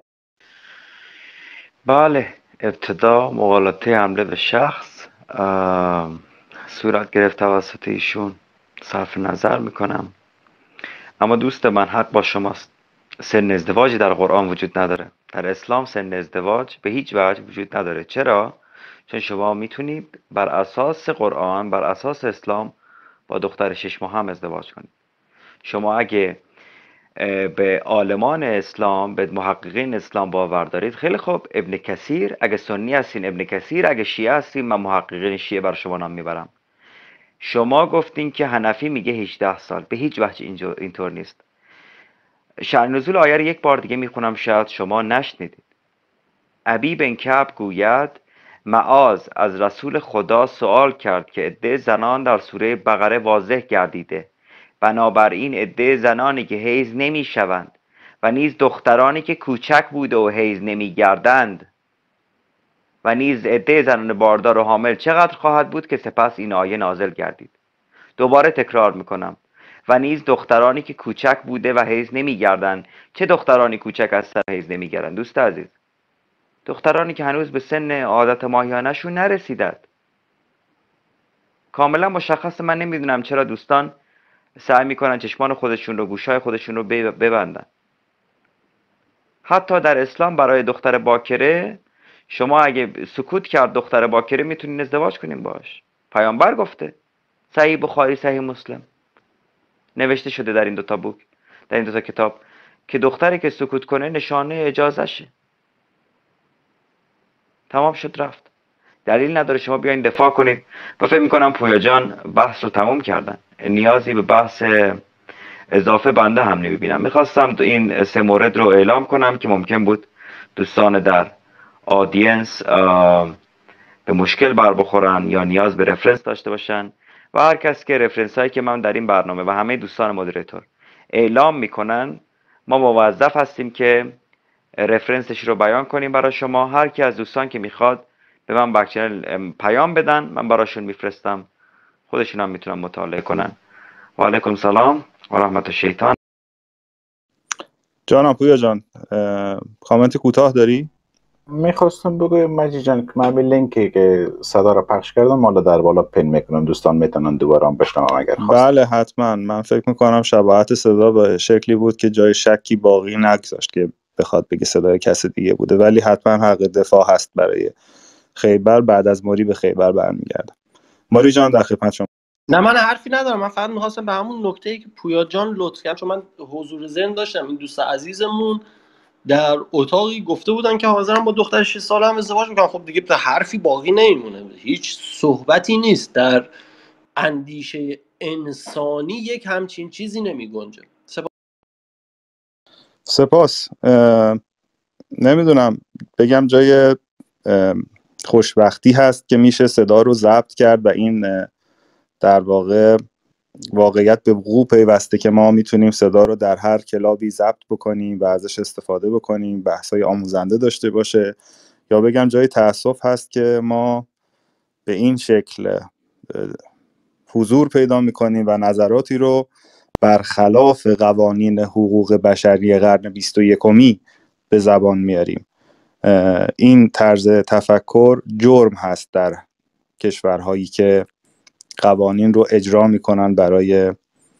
بله، ابتدا مغالطه حمله به شخص صورت گرفت توسط ایشون، صرف نظر میکنم، اما دوست من حق با شماست. سن ازدواجی در قرآن وجود نداره. در اسلام سن ازدواج به هیچ وجه وجود نداره. چرا؟ چون شما میتونید بر اساس قرآن، بر اساس اسلام با دختر شش ماه هم ازدواج کنید. شما اگه به عالمان اسلام، به محققین اسلام باور دارید، خیلی خوب. ابن کثیر اگه سنی هستین، ابن کثیر اگه شیعه هستین، من محققین شیعه بر شما نام میبرم. شما گفتین که حنفی میگه هجده سال. به هیچ وجه اینطور نیست. شأن نزول آیه یک بار دیگه میخونم شاید شما نشنیدید. ابی بن کعب گوید معاذ از رسول خدا سوال کرد که عده زنان در سوره بقره واضح گردیده، بنابراین عده زنانی که حیض نمی شوند و نیز دخترانی که کوچک بوده و حیض نمی گردند و نیز عده زنان باردار و حامل چقدر خواهد بود که سپس این آیه نازل گردید. دوباره تکرار میکنم، و نیز دخترانی که کوچک بوده و حیض نمی گردند. چه دخترانی کوچک هستند و حیض نمی گردند دوست عزیز؟ دخترانی که هنوز به سن عادت ماهیانه‌شون نرسیدند. کاملا مشخصه. من نمیدونم چرا دوستان سعی میکنن چشمان خودشون رو، گوشای خودشون رو ببندن. حتی در اسلام برای دختر باکره شما اگه سکوت کرد دختر باکره میتونین ازدواج کنین باش. پیامبر گفته، صحیح بخاری صحیح مسلم نوشته شده در این دو تا بوک، در این دو تا کتاب، که دختری که سکوت کنه نشانه اجازهشه. تمام شد رفت. دلیل نداره شما بیاین دفاع کنید. و فکر میکنم پویا جان بحث رو تموم کردن، نیازی به بحث اضافه بنده هم نمیبینم. میخواستم این سه مورد رو اعلام کنم که ممکن بود دوستان در آدینس به مشکل بر بخورن یا نیاز به رفرنس داشته باشن و هر کس که رفرنس هایی که من در این برنامه و همه دوستان مدیریتور اعلام میکنن، ما موظف هستیم که رفرنسش رو بیان کنیم برای شما. هر کی از دوستان که میخواد به من بک چنل پیام بدن، من براشون میفرستم، خودشون هم میتونن مطالعه کنن. و علیکم سلام و رحمت الشیطان. جانم پویا جان، کامنت کوتاه داری؟ میخواستم بگویم مجید جان که من لینکی که صدا رو پخش کردم حالا در بالا پین میکنم، دوستان میتونن دوباره هم بشنوم اگر خواست. بله حتما. من فکر میکنم شباهت صدا به شکلی بود که جای شکی باقی نگذاشت که بخواد بگه صدای کس دیگه بوده، ولی حتما حق دفاع هست برای خیبر. بعد از ماری به خیبر برمیگردم. ماری جان در خدمت شما. نه من حرفی ندارم، من فقط میخواستم به همون نکته‌ای که پویا جان لطف کرد، چون من حضور ذهن داشتم، این دوست عزیزمون در اتاقی گفته بودن که حاضرم با دختر شش ساله هم ازدواج میکنم. خب دیگه حرفی باقی نمیمونه، هیچ صحبتی نیست در اندیشه انسانی، یک همچین چیزی نمیگنجه. سپاس. سپاس. نمیدونم بگم جای خوشبختی هست که میشه صدا رو ضبط کرد و این در واقع واقعیت به وقوع پیوسته که ما میتونیم صدا رو در هر کلابی ضبط بکنیم و ازش استفاده بکنیم، بحث‌های آموزنده داشته باشه، یا بگم جای تأسف هست که ما به این شکل حضور پیدا میکنیم و نظراتی رو برخلاف قوانین حقوق بشری قرن بیست و یکمی به زبان میاریم. این طرز تفکر جرم هست در کشورهایی که قوانین رو اجرا میکنن برای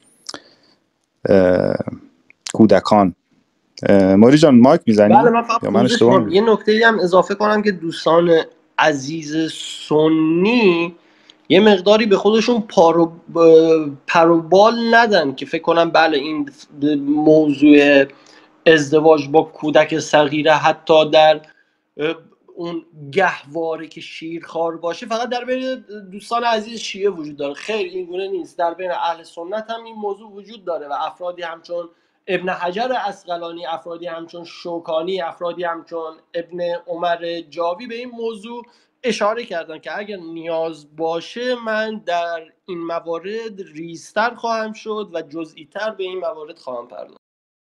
کودکان. موری جان مایک میزنی؟ بله من فقط پوزش کنم یه نکته‌ای هم اضافه کنم که دوستان عزیز سنی یه مقداری به خودشون پارو پروبال ندن که فکر کنم بله این موضوع ازدواج با کودک صغیره حتی در اون گهواره که شیرخوار باشه فقط در بین دوستان عزیز شیعه وجود داره. خیر این گونه نیست، در بین اهل سنت هم این موضوع وجود داره و افرادی همچون ابن حجر عسقلانی، افرادی همچون شوکانی، افرادی همچون ابن عمر جاوی به این موضوع اشاره کردن که اگر نیاز باشه من در این موارد ریزتر خواهم شد و جزئی تر به این موارد خواهم پرداخت.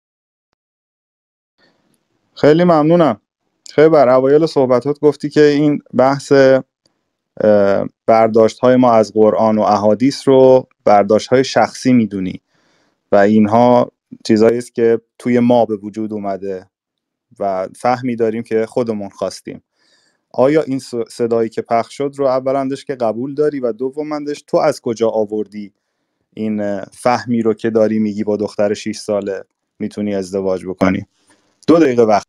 خیلی ممنونم. خیلی بر اوایل صحبتات گفتی که این بحث برداشت های ما از قرآن و احادیث رو برداشت های شخصی میدونی و اینها چیزایی است که توی ما به وجود اومده و فهمی داریم که خودمون خواستیم. آیا این صدایی که پخش شد رو اولندش که قبول داری و دومندش تو از کجا آوردی این فهمی رو که داری میگی با دختر شش ساله میتونی ازدواج بکنی؟ دو دقیقه وقت.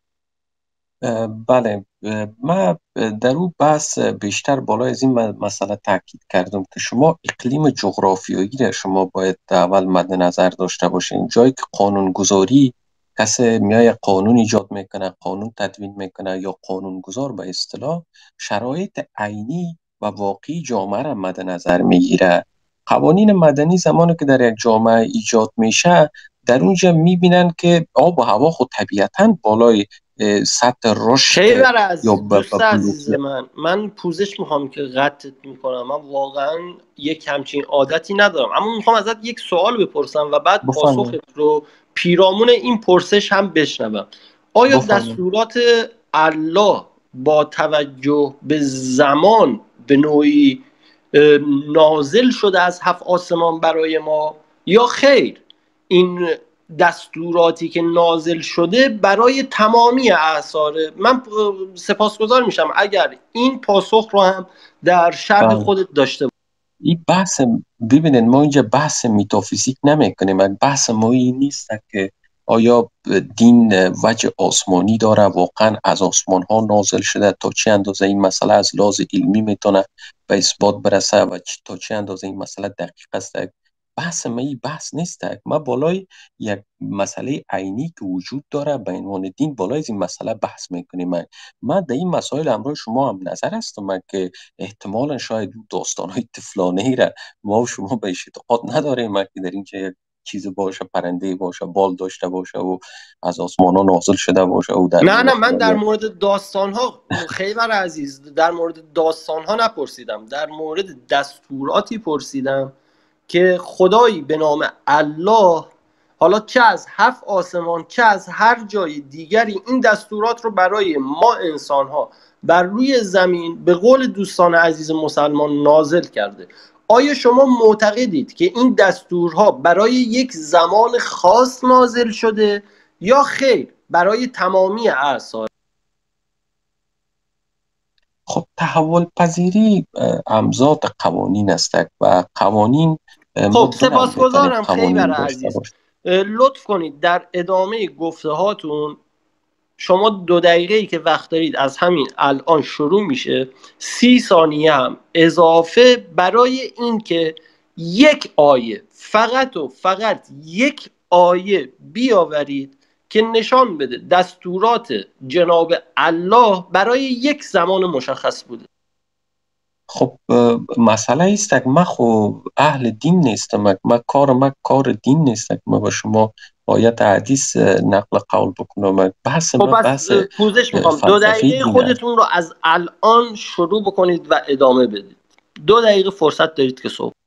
بله من در اون بحث بیشتر بالای از این مسئله تاکید کردم که شما اقلیم جغرافیایی را شما باید اول مد نظر داشته باشین. جایی که قانونگذاری کسی میای قانون ایجاد میکنه، قانون تدوین میکنه یا قانونگذار به اصطلاح شرایط عینی و واقعی جامعه را مد نظر میگیره. قوانین مدنی زمانی که در یک جامعه ایجاد میشه در اونجا میبینن که آب و هوا خود طبیعتاً بالای سطح رشد یا دوست عزیز من من پوزش میخوام که قطعت میکنم، من واقعا یک همچین عادتی ندارم، اما میخوام ازت یک سوال بپرسم و بعد پاسخت رو پیرامون این پرسش هم بشنوم. آیا بفرمون. دستورات الله با توجه به زمان به نوعی نازل شده از هفت آسمان برای ما یا خیر این دستوراتی که نازل شده برای تمامی اعصار؟ من سپاسگزار میشم اگر این پاسخ رو هم در شرح خودت داشته باش. این بحث ببینید ما اینجا بحث متافیزیک نمیکنیم، بحث ما این نیست که آیا دین وجه آسمانی داره، واقعا از آسمان ها نازل شده، تا چه اندازه این مسئله از لحاظ علمی میتونه به اثبات برسه و تا چه اندازه این مسئله دقیق است. بحث ما این بحث نیست. ما بالای یک مسئله عینی که وجود داره به عنوان دین بالای این مسئله بحث میکنیم. من من در این مسائل همراه شما هم نظر هستم که احتمالا شاید داستان‌های طفلانه‌ای را ما و شما به اعتقاد نداریم که در این چه چیز باشه، پرنده باشه، بال داشته باشه و از آسمان ها نازل شده باشه و در نه نه من در مورد داستان ها خیبر عزیز در مورد داستان ها نپرسیدم، در مورد دستوراتی پرسیدم که خدایی به نام الله حالا چه از هفت آسمان چه از هر جای دیگری این دستورات رو برای ما انسان‌ها بر روی زمین به قول دوستان عزیز مسلمان نازل کرده. آیا شما معتقدید که این دستورها برای یک زمان خاص نازل شده یا خیر برای تمامی اعصار؟ خب تحول پذیری امضات قوانین است و قوانین خب سپاسگزارم خیبر عزیز. لطف کنید در ادامه گفته هاتون شما دو دقیقه‌ای که وقت دارید از همین الان شروع میشه، سی ثانیه هم اضافه برای این که یک آیه، فقط و فقط یک آیه بیاورید که نشان بده دستورات جناب الله برای یک زمان مشخص بوده. خب مسئله است که من خب اهل دین نیستم، من کار من کار دین نیست که من با شما آیت حدیث نقل قول بکنم. بحث خب من بحث پوزش میخوام دو دقیقه خودتون رو از الان شروع بکنید و ادامه بدید. دو دقیقه فرصت دارید که صحبت.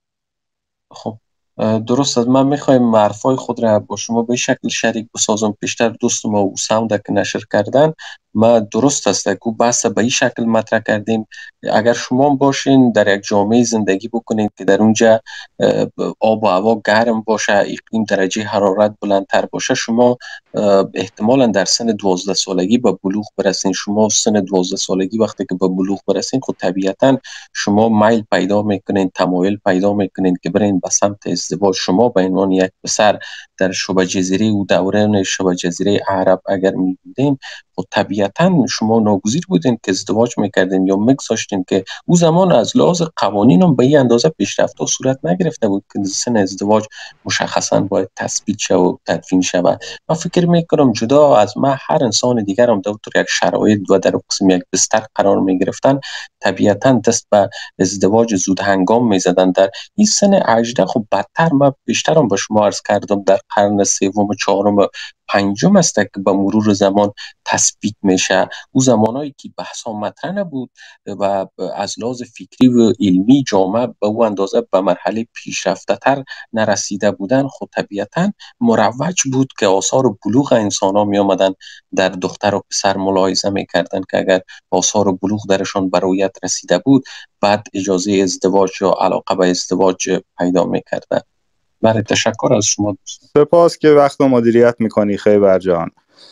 خب درست است. من میخوایم حرفای خود را با شما به شکل شریک بسازم. پیشتر دوست ما او ساوند که نشر کردن ما درست است که بحث به این شکل مطرح کردیم. اگر شما باشین در یک جامعه زندگی بکنید که در اونجا آب و هوا گرم باشه، اقلیم درجه حرارت بلندتر باشه، شما احتمالا در سن دوازده سالگی به بلوغ برسین. شما سن دوازده سالگی وقتی که به بلوغ برسین خود طبیعتا شما میل پیدا میکنین، تمایل پیدا میکنین که برین به سمت ازدواج. شما به عنوان یک پسر در شبه جزیره و دوران شبه جزیره عرب اگر میبودین خود طبیعتا شما ناگزیر بودین که ازدواج میکردین یا میگذاشتین که او زمان از لحاظ قوانین هم به این اندازه پیشرفت و صورت نگرفته بود که سن ازدواج مشخصا باید تثبیت شود و تدوین شود. من فکر میکنم جدا از ما هر انسان دیگر هم در یک شرایط و در قسم یک بستر قرار میگرفتن طبیعتا دست به ازدواج زود هنگام میزدن. در این سن هجده خب بدتر، من بیشترم به شما عرض کردم در قرن سوم و چهارم و پنجم است که به مرور زمان تثبیت میشه. او زمانایی که بحث ها مطرح نبود و از لحاظ فکری و علمی جامعه به او اندازه به مرحله پیشرفته تر نرسیده بودن، خود طبیعتا مروج بود که آثار بلوغ انسان ها می آمدن در دختر و پسر ملاحظه میکردن که اگر آثار بلوغ درشان به رویت رسیده بود بعد اجازه ازدواج یا علاقه به ازدواج پیدا میکردن. بله تشکر از شما دوست. سپاس که وقت و مدیریت میکنی خیبر جان.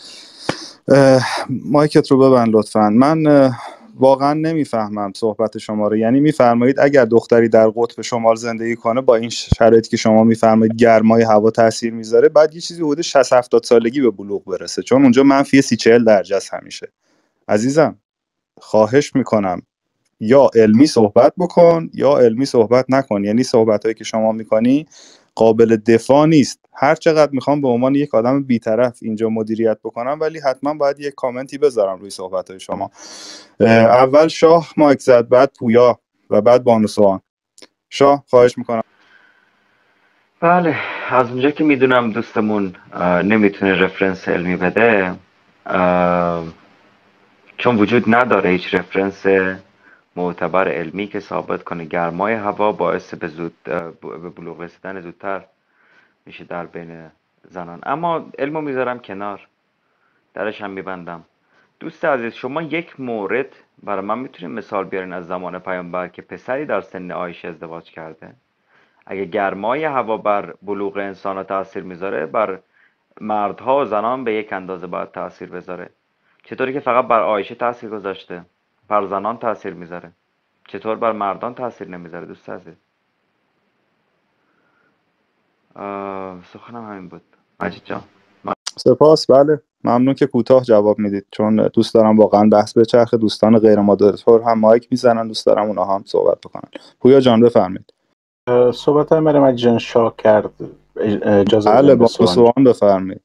مایکت رو ببند لطفا. من واقعا نمیفهمم صحبت شما رو. یعنی میفرمایید اگر دختری در قطب شمال زندگی کنه با این شرایطی که شما میفرمایید گرمای هوا تاثیر میذاره، بعد یه چیزی حدود شصت هفتاد سالگی به بلوغ برسه، چون اونجا منفی سی چهل درجه است همیشه. عزیزم خواهش میکنم یا علمی صحبت بکن یا علمی صحبت نکن. یعنی صحبتایی که شما میکنی قابل دفاع نیست. هر چقدر میخوام به عنوان یک آدم بی‌طرف اینجا مدیریت بکنم ولی حتما باید یک کامنتی بذارم روی صحبتای شما. اول شاه مایک زد، بعد پویا و بعد بانوسوان. شاه خواهش میکنم. بله، از اونجا که میدونم دوستمون نمیتونه رفرنس علمی بده چون وجود نداره هیچ رفرنس معتبر علمی که ثابت کنه گرمای هوا باعث به زود به بلوغ رسیدن زودتر میشه در بین زنان. اما علمو میذارم کنار، درش هم میبندم. دوست عزیز شما یک مورد برای من میتونید مثال بیارین از زمان پیامبر که پسری در سن عایشه ازدواج کرده؟ اگه گرمای هوا بر بلوغ انسان ها تاثیر میذاره، بر مردها و زنان به یک اندازه باید تاثیر بذاره. چطوری که فقط بر عایشه تاثیر گذاشته بر زنان تاثیر میذاره، چطور بر مردان تاثیر نمیذاره؟ دوست عزیز سخنم همین بود. مجید جان سپاس. بله ممنون که کوتاه جواب میدید چون دوست دارم واقعا بحث به چرخ. دوستان غیر مدراتور هم مایک میزنن، دوست دارم اونها هم صحبت بکنن. پویا جان بفرمایید. صحبت های مرا مجید جان شاه کرد. اجازه بله با سوال بفرمایید.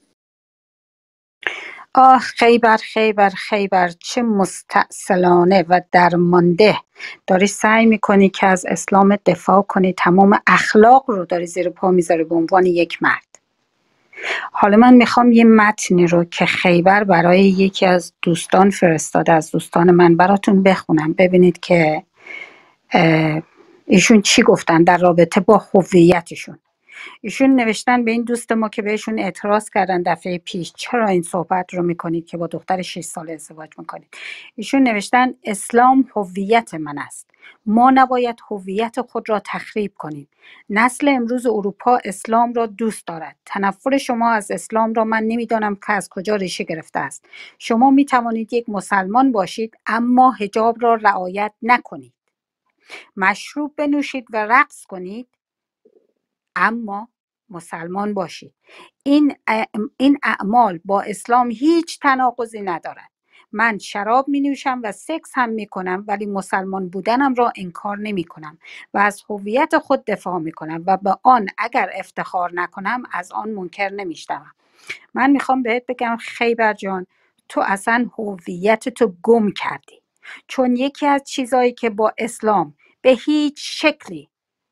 آه خیبر خیبر خیبر چه مستعسلانه و درمانده داری سعی میکنی که از اسلام دفاع کنی، تمام اخلاق رو داری زیر پا میذاری به عنوان یک مرد. حالا من میخوام یه متنی رو که خیبر برای یکی از دوستان فرستاده، از دوستان من، براتون بخونم ببینید که ایشون چی گفتن در رابطه با هویتشون. ایشون نوشتن به این دوست ما که بهشون اعتراض کردن دفعه پیش، چرا این صحبت رو میکنید که با دختر شش ساله ازدواج میکنید. ایشون نوشتن اسلام هویت من است، ما نباید هویت خود را تخریب کنیم. نسل امروز اروپا اسلام را دوست دارد. تنفر شما از اسلام را من نمیدانم که از کجا ریشه گرفته است. شما می توانید یک مسلمان باشید اما حجاب را رعایت نکنید، مشروب بنوشید و رقص کنید اما مسلمان باشید. این این اعمال با اسلام هیچ تناقضی ندارد. من شراب می نوشم و سکس هم می کنم ولی مسلمان بودنم را انکار نمی کنم و از هویت خود دفاع می کنم و به آن اگر افتخار نکنم از آن منکر نمی شوم. من میخوام بهت بگم خیبر جان، تو اصلا هویت تو گم کردی، چون یکی از چیزایی که با اسلام به هیچ شکلی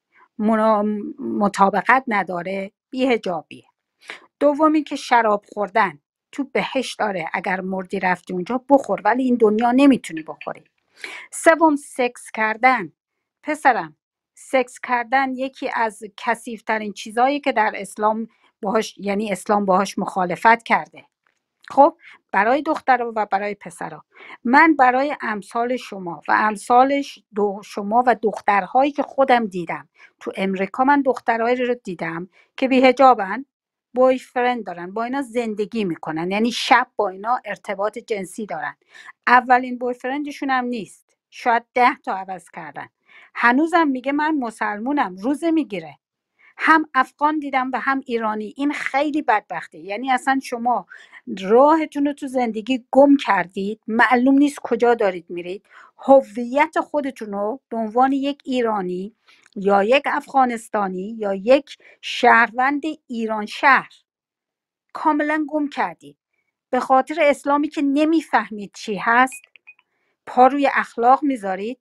مطابقت نداره بی‌حجابیه. دومی که شراب خوردن تو بهشت داره، اگر مردی رفتی اونجا بخور ولی این دنیا نمیتونی بخوری. سوم سکس کردن. پسرم، سکس کردن یکی از کثیف‌ترین چیزایی که در اسلام باهاش، یعنی اسلام باهاش مخالفت کرده. خب برای دخترها و برای پسرها، من برای امثال شما و امثالش دو شما و دخترهایی که خودم دیدم تو امریکا، من دخترهایی رو دیدم که بی‌حجابن، بوی فرند دارن، با اینا زندگی میکنن، یعنی شب با اینا ارتباط جنسی دارن. اولین بوی فرندشون هم نیست، شاید ده تا عوض کردن. هنوزم میگه من مسلمونم، روزه میگیره. هم افغان دیدم و هم ایرانی. این خیلی بدبخته. یعنی اصلا شما راهتون رو تو زندگی گم کردید، معلوم نیست کجا دارید میرید. هویت خودتون رو به عنوان یک ایرانی یا یک افغانستانی یا یک شهروند ایران شهر کاملا گم کردید به خاطر اسلامی که نمیفهمید چی هست. پا روی اخلاق میذارید،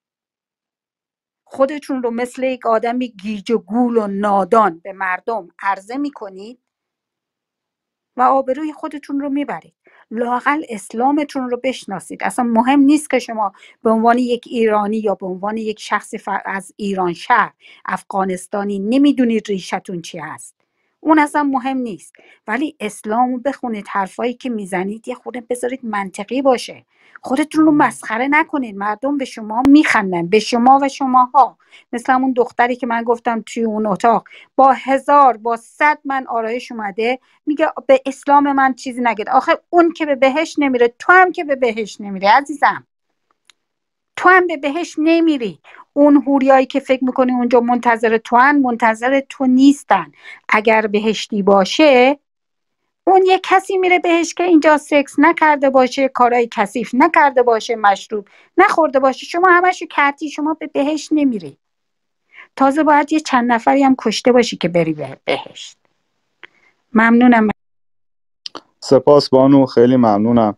خودتون رو مثل یک آدم گیج و گول و نادان به مردم عرضه میکنید و آبروی خودتون رو میبرید. لااقل اسلامتون رو بشناسید. اصلا مهم نیست که شما به عنوان یک ایرانی یا به عنوان یک شخص از ایران شهر افغانستانی نمیدونید ریشتون چی هست، اون اصلا مهم نیست. ولی اسلام رو بخونید، حرفایی که میزنید یه خورده بذارید منطقی باشه. خودتون رو مسخره نکنید. مردم به شما میخندن، به شما و شماها. مثل اون دختری که من گفتم توی اون اتاق با هزار با صد من آرایش اومده میگه به اسلام من چیزی نگید. آخه اون که به بهشت نمیره، تو هم که به بهشت نمیری عزیزم، تو هم به بهشت نمیری. اون حوریایی که فکر میکنی اونجا منتظر تو هن، منتظر تو نیستن. اگر بهشتی باشه اون یه کسی میره بهش که اینجا سکس نکرده باشه، کارهای کثیف نکرده باشه، مشروب نخورده باشه. شما همشو کردی، شما به بهشت نمیری. تازه باید یه چند نفری هم کشته باشی که بری به بهشت. ممنونم. سپاس بانو، خیلی ممنونم.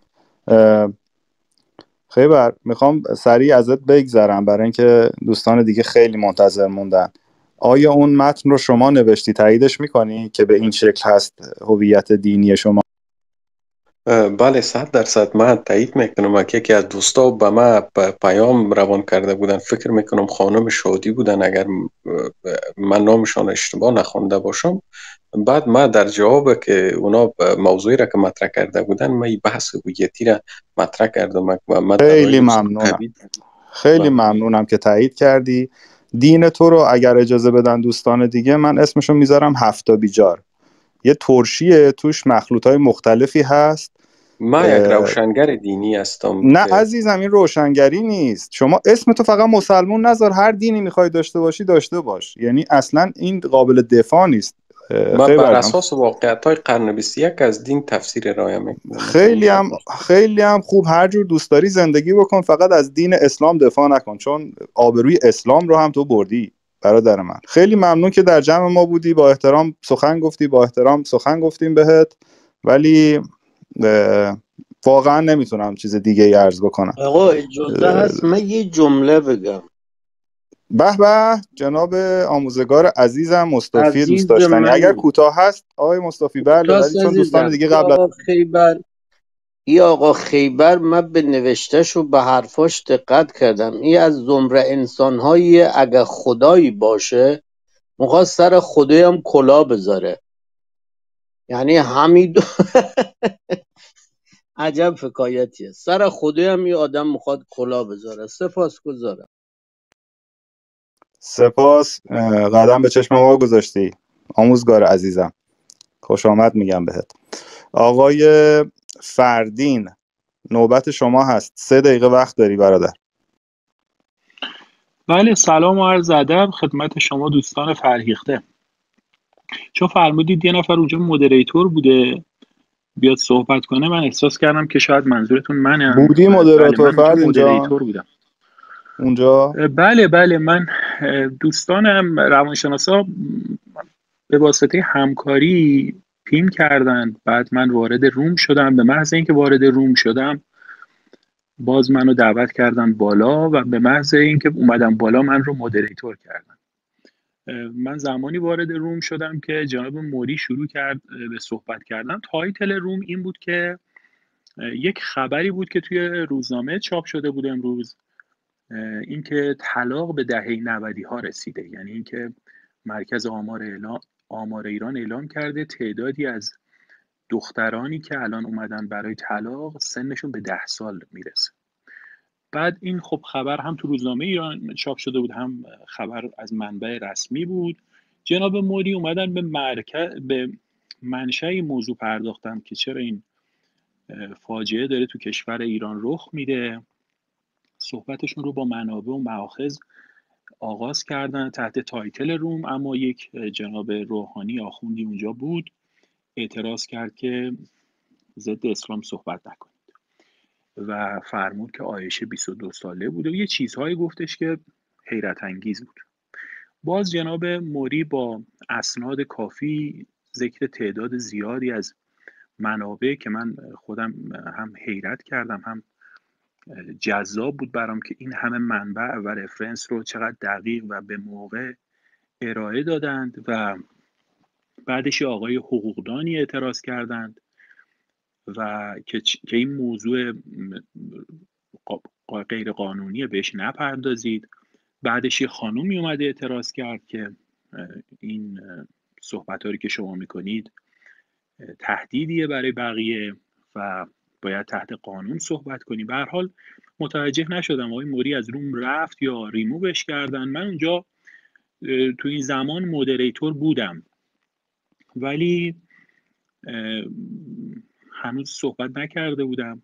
خیبر، میخوام سریع ازت بگذرم برای اینکه دوستان دیگه خیلی منتظر موندن. آیا اون متن رو شما نوشتی، تاییدش میکنی که به این شکل هست هویت دینی شما؟ بله صد درصد من تایید میکنم. یکی از دوستا به من پیام روان کرده بودن، فکر میکنم خانم شادی بودن اگر من نامشان اشتباه نخونده باشم. بعد ما در جواب که اونا موضوعی را که مطرح کرده بودن، ما این بحث هویتی را مطرح کردم. خیلی ممنونم، خیلی ممنونم که تایید کردی. دین تو رو اگر اجازه بدن دوستان دیگه، من اسمشو میذارم هفتا بیجار. یه ترشیه، توش مخلوطای مختلفی هست. من یک روشنگر دینی هستم. نه عزیزم، این روشنگری نیست. شما اسم تو فقط مسلمون نذار، هر دینی میخوای داشته باشی داشته باش. یعنی اصلا این قابل دفاع نیست. من بر اساس واقعیت‌های قرن بیست و یک از دین تفسیر ارائه میکنم. خیلی هم خیلی هم خوب، هر جور دوست داری زندگی بکن، فقط از دین اسلام دفاع نکن، چون آبروی اسلام رو هم تو بردی برادر من. خیلی ممنون که در جمع ما بودی، با احترام سخن گفتی، با احترام سخن گفتیم بهت، ولی واقعا نمیتونم چیز دیگه ای عرض بکنم. آقا اجازه هست من یه جمله بگم؟ به به جناب آموزگار عزیزم مصطفی دوست داشتنی، اگر کوتاه هست آقای مصطفی. بله ولی چون دوستان دیگه قبل آقا خیبر ای آقا خیبر، من به نوشتهش و به حرفاش دقت کردم. ای از زمره انسان‌هایی اگه خدایی باشه میخواست سر خدای هم کلا بذاره. یعنی همین دو عجب فکایتیه. سر خدای هم یه آدم میخواد کلا بذاره. سپاس گذارم. سپاس، اه، قدم به چشم ما گذاشتی آموزگار عزیزم، خوش آمد میگم بهت. آقای فردین نوبت شما هست، سه دقیقه وقت داری برادر. بله، سلام و عرض ادب خدمت شما دوستان فرهیخته. چون فرمودید یه نفر اونجا مودریتور بوده بیاد صحبت کنه، من احساس کردم که شاید منظورتون منم. بودی بله، مودراتور من اونجا فردین جان مودریتور بودم. اونجا؟ بله بله، من دوستانم روانشناسا به واسطه همکاری پین کردن، بعد من وارد روم شدم. به محض اینکه وارد روم شدم باز منو دعوت کردن بالا و به محض اینکه اومدم بالا من رو مودریتور کردن. من زمانی وارد روم شدم که جناب موری شروع کرد به صحبت کردن. تایتل روم این بود که یک خبری بود که توی روزنامه چاپ شده بود امروز، اینکه طلاق به دهه نودی ها رسیده. یعنی اینکه مرکز آمار اعلام آمار ایران اعلام کرده تعدادی از دخترانی که الان اومدن برای طلاق سنشون به ده سال میرسه. بعد این خب خبر هم تو روزنامه ایران چاپ شده بود، هم خبر از منبع رسمی بود. جناب موری اومدن به مرکز به منشأ این موضوع پرداختن که چرا این فاجعه داره تو کشور ایران رخ میده. صحبتشون رو با منابع و مآخذ آغاز کردن تحت تایتل روم، اما یک جناب روحانی آخوندی اونجا بود اعتراض کرد که ضد اسلام صحبت نکنید و فرمود که عایشه بیست و دو ساله بود و یه چیزهایی گفتش که حیرت انگیز بود. باز جناب موری با اسناد کافی ذکر تعداد زیادی از منابع که من خودم هم حیرت کردم هم جذاب بود برام که این همه منبع و رفرنس رو چقدر دقیق و به موقع ارائه دادند و بعدش آقای حقوقدانی اعتراض کردند و که, که این موضوع غیر قانونیه بهش نپردازید. بعدش یه خانومی اومده اعتراض کرد که این صحبت‌هایی که شما میکنید تهدیدیه برای بقیه و باید تحت قانون صحبت کنیم. به هر حال متوجه نشدم آقای موری از روم رفت یا ریمووش کردن. من اونجا تو این زمان مودریتور بودم ولی هنوز صحبت نکرده بودم.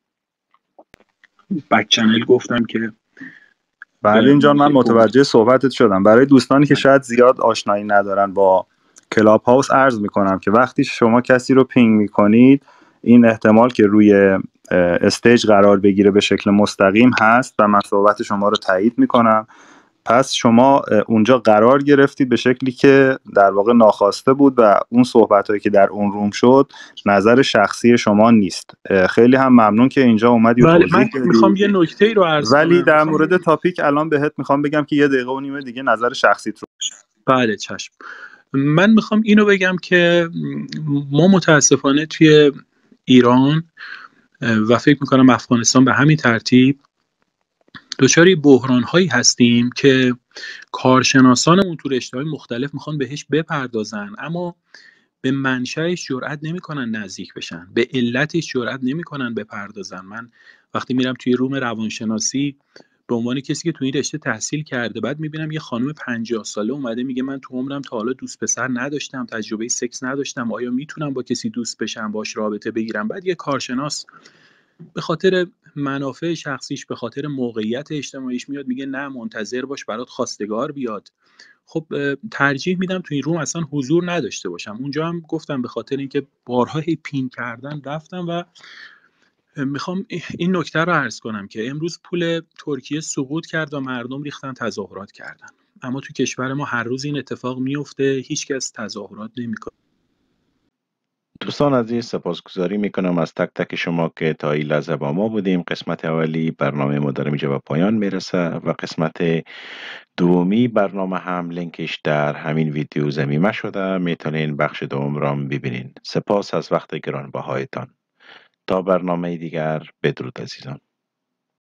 بک چنل گفتم که فردین جان من متوجه صحبتت شدم. برای دوستانی که شاید زیاد آشنایی ندارن با کلاب هاوس عرض میکنم که وقتی شما کسی رو پینگ میکنید این احتمال که روی استیج قرار بگیره به شکل مستقیم هست و من صحبت شما رو تایید میکنم. پس شما اونجا قرار گرفتید به شکلی که در واقع ناخواسته بود و اون صحبتایی که در اون روم شد نظر شخصی شما نیست. خیلی هم ممنون که اینجا اومدی و بله، توضیح من میخوام یه نکته رو عرض کنم. ولی در مورد تاپیک الان بهت میخوام بگم که یه دقیقه و نیمه دیگه نظر شخصیت رو. بله چشم. من میخوام اینو بگم که ما متاسفانه توی ایران و فکر میکنم افغانستان به همین ترتیب دچار بحران هایی هستیم که کارشناسانمون تو رشته‌های مختلف میخوان بهش بپردازن اما به منشأش جرئت نمیکنن نزدیک بشن، به علتش جرئت نمیکنن بپردازن. من وقتی میرم توی روم روانشناسی به عنوان کسی که توی این رشته تحصیل کرده بعد میبینم یه خانم پنجاه ساله اومده میگه من تو عمرم تا حالا دوست پسر نداشتم، تجربه سکس نداشتم، آیا میتونم با کسی دوست بشم، باش رابطه بگیرم؟ بعد یه کارشناس به خاطر منافع شخصیش، به خاطر موقعیت اجتماعیش میاد میگه نه منتظر باش برات خواستگار بیاد. خب ترجیح میدم تو این روم اصلا حضور نداشته باشم. اونجا هم گفتم به خاطر اینکه بارها هی پین کردن رفتم و میخوام این نکته رو عرض کنم که امروز پول ترکیه سقوط کرد و مردم ریختن تظاهرات کردن، اما تو کشور ما هر روز این اتفاق میفته، هیچکس تظاهرات نمیکنه. دوستان عزیز سپاسگزاری میکنم از تک تک شما که تا این لحظه با ما بودیم. قسمت اولی برنامه ما داره اینجا به پایان میرسه و قسمت دومی برنامه هم لینکش در همین ویدیو ضمیمه شده، میتونین بخش دوم را ببینین. سپاس از وقت گرانبهایتان. تا برنامه دیگر بدرود عزیزان.